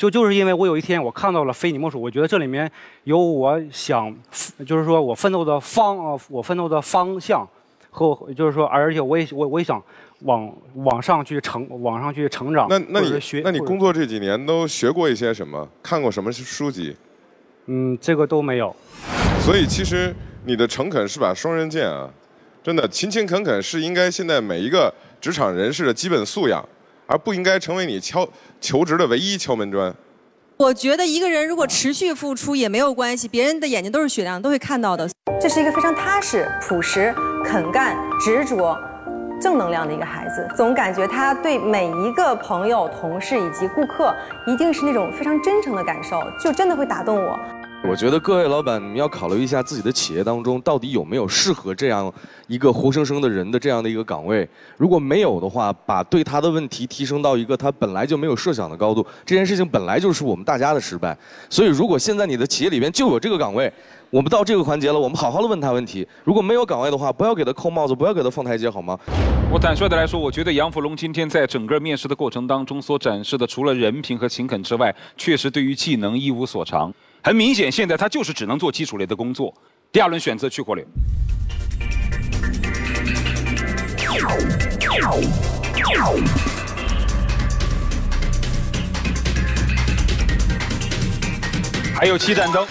就就是因为我有一天我看到了非你莫属，我觉得这里面有我想，就是说我奋斗的方呃，我奋斗的方向和我就是说，而且我也我我也想往往上去成往上去成长。
那那你
学
那你工作这几年都学过一些什么？看过什么书籍？
嗯，这个都没有。
所以其实你的诚恳是把双刃剑啊，真的勤勤恳恳是应该现在每一个职场人士的基本素养，而不应该成为你敲求职的唯一敲门砖。
我觉得一个人如果持续付出也没有关系，别人的眼睛都是雪亮，都会看到的。
这是一个非常踏实、朴实、肯干、执着、正能量的一个孩子。总感觉他对每一个朋友、同事以及顾客，一定是那种非常真诚的感受，就真的会打动我。
我觉得各位老板，你们要考虑一下自己的企业当中到底有没有适合这样一个活生生的人的这样的一个岗位。如果没有的话，把对他的问题提升到一个他本来就没有设想的高度，这件事情本来就是我们大家的失败。所以，如果现在你的企业里边就有这个岗位，我们到这个环节了，我们好好的问他问题。如果没有岗位的话，不要给他扣帽子，不要给他放台阶，好吗？
我坦率的来说，我觉得杨福龙今天在整个面试的过程当中所展示的，除了人品和勤恳之外，确实对于技能一无所长。很明显，现在他就是只能做基础类的工作。第二轮选择去火流。还有七盏灯。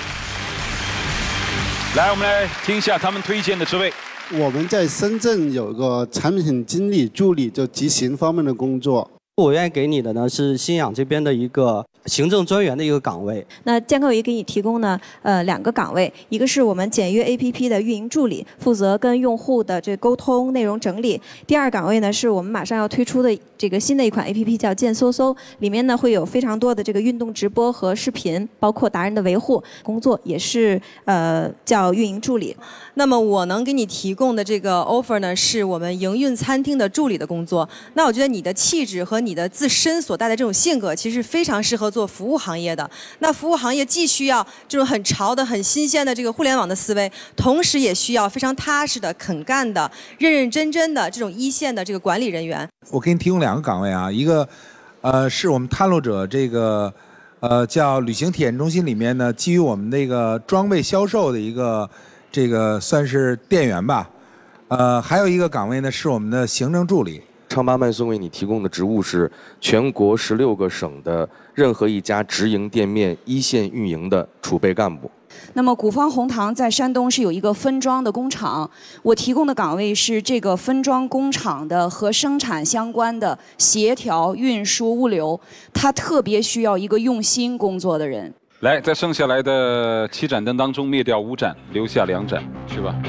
来，我们来听一下他们推荐的职位。
我们在深圳有个产品经理助理，就执行方面的工作。
我愿意给你的呢是新氧这边的一个行政专员的一个岗位。
那健康有给你提供呢，呃，两个岗位，一个是我们简约 A P P 的运营助理，负责跟用户的这沟通、内容整理。第二岗位呢，是我们马上要推出的这个新的一款 A P P 叫健搜搜，里面呢会有非常多的这个运动直播和视频，包括达人的维护工作，也是呃叫运营助理。
那么我能给你提供的这个 offer 呢，是我们营运餐厅的助理的工作。那我觉得你的气质和你的自身所带的这种性格，其实非常适合做服务行业的。那服务行业既需要这种很潮的、很新鲜的这个互联网的思维，同时也需要非常踏实的、肯干的、认认真真的这种一线的这个管理人员。
我给你提供两个岗位啊，一个，呃，是我们探路者这个，呃，叫旅行体验中心里面呢，基于我们那个装备销售的一个，这个算是店员吧，呃，还有一个岗位呢是我们的行政助理。
昌巴麦颂为你提供的职务是全国十六个省的任何一家直营店面一线运营的储备干部。
那么古方红糖在山东是有一个分装的工厂，我提供的岗位是这个分装工厂的和生产相关的协调、运输、物流，它特别需要一个用心工作的人。
来，在剩下来的七盏灯当中灭掉五盏，留下两盏，去吧。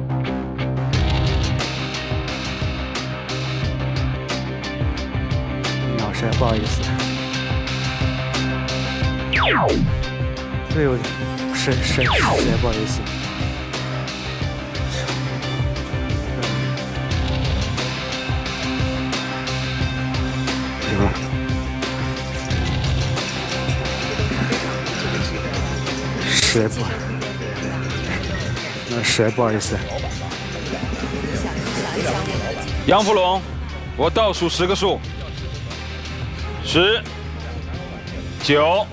老师，不好意思。对，我是是是，不好意思。实在不，那实在不好意思。
杨福龙，我倒数十个数。十、九、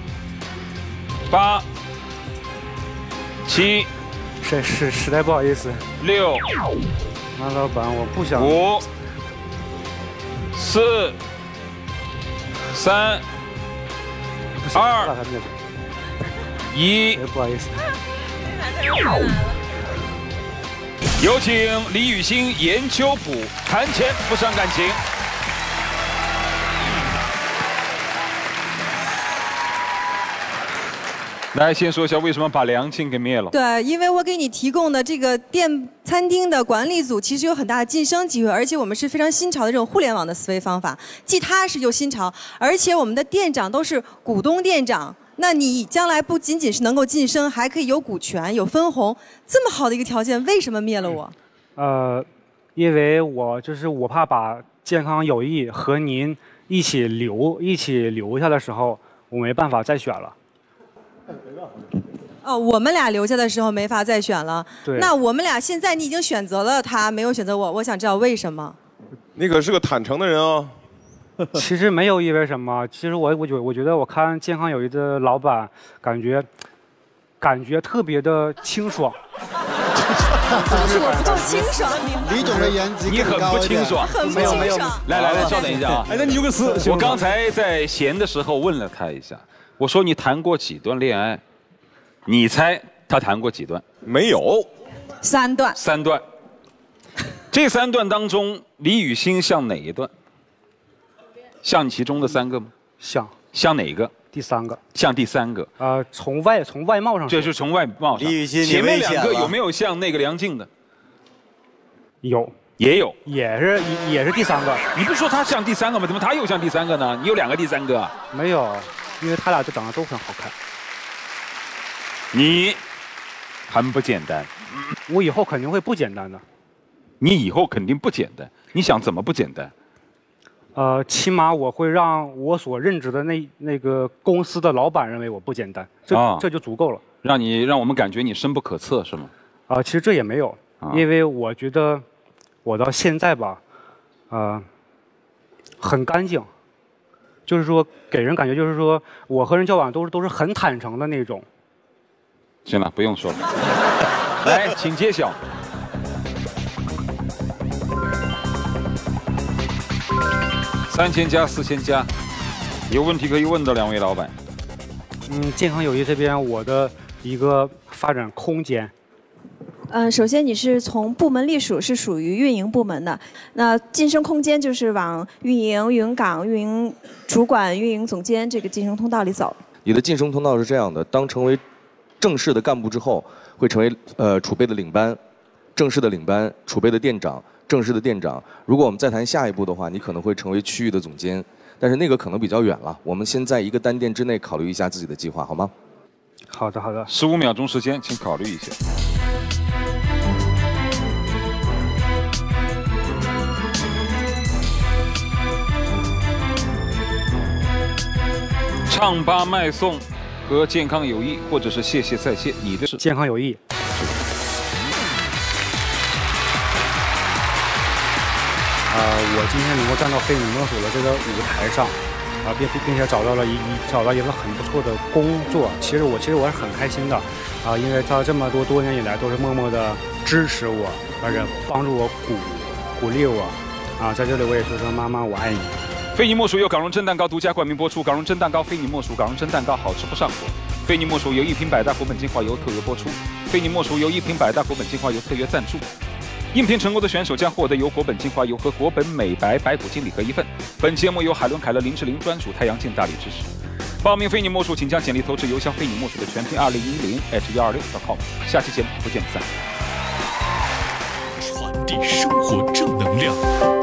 八、七，
实实实在不好意思。
六，
马老板，我不想。
五、四、三、二、一，
不好意思。
有请李雨欣、严秋浦谈钱不伤感情。来，先说一下为什么把梁庆给灭了。
对，因为我给你提供的这个店餐厅的管理组，其实有很大的晋升机会，而且我们是非常新潮的这种互联网的思维方法，既踏实又新潮，而且我们的店长都是股东店长。那你将来不仅仅是能够晋升，还可以有股权、有分红，这么好的一个条件，为什么灭了我？
呃，因为我就是我怕把健康有益和您一起留一起留下的时候，我没办法再选了。
哦，我们俩留下的时候没法再选了。
对。
那我们俩现在你已经选择了他，没有选择我，我想知道为什么？
你可是个坦诚的人哦。
其实没有因为什么，其实我我觉我觉得我看健康有益的老板，感觉感觉特别的清爽。
就是我不够清爽。
李总的颜值
你很不清爽，
很不清爽。
来来来，稍等一下啊！
哎，那你有个词，
我刚才在闲的时候问了他一下，我说你谈过几段恋爱？你猜他谈过几段？
没有，
三段。
三段。这三段当中，李雨欣像哪一段？像其中的三个吗？
像。
像哪个？
第三个。
像第三个。
呃，从外从外貌上，
这是从外貌上。
李雨欣，
前面两个有没有像那个梁静的？
有，
也有，
也是也是第三个。
你不是说他像第三个吗？怎么他又像第三个呢？你有两个第三个？
没有，因为他俩都长得都很好看。
你很不简单。
我以后肯定会不简单的。
你以后肯定不简单。你想怎么不简单？
呃，起码我会让我所任职的那那个公司的老板认为我不简单，这、
啊、
这就足够了。
让你让我们感觉你深不可测是吗？
啊、呃，其实这也没有，
啊、
因为我觉得我到现在吧，呃，很干净，就是说给人感觉就是说我和人交往都是都是很坦诚的那种。
行了，不用说了。来，请揭晓。三千加四千加，有问题可以问的两位老板。
嗯，健康有益这边我的一个发展空间。
嗯，首先你是从部门隶属是属于运营部门的，那晋升空间就是往运营、运营岗、运营主管、运营总监这个晋升通道里走。
你的晋升通道是这样的：当成为正式的干部之后，会成为呃储备的领班，正式的领班，储备的店长。正式的店长，如果我们再谈下一步的话，你可能会成为区域的总监，但是那个可能比较远了。我们先在一个单店之内考虑一下自己的计划，好吗？
好的，好的。
十五秒钟时间，请考虑一下。唱吧卖送和健康有益，或者是谢谢再谢，你的是
健康有益。呃，我今天能够站到非你莫属的这个舞台上，啊、呃，并并且找到了一找到一个很不错的工作。其实我其实我是很开心的，啊、呃，因为他这么多多年以来都是默默的支持我，而且帮助我鼓鼓励我，啊、呃，在这里我也说声妈妈我爱你。
非你莫属由港荣臻蛋糕独家冠名播出，港荣臻蛋糕非你莫属，港荣臻蛋糕好吃不上火。非你莫属由一瓶百大国本精华油特约播出，非你莫属由一瓶百大国本精华油特约赞助。应聘成功的选手将获得由国本精华油和国本美白白骨精礼盒一份。本节目由海伦凯勒林志玲专属太阳镜大力支持。报名非你莫属，请将简历投至邮箱非你莫属的全拼二零一零 at 一二六 dot com。下期节目不见不散。
传递生活正能量。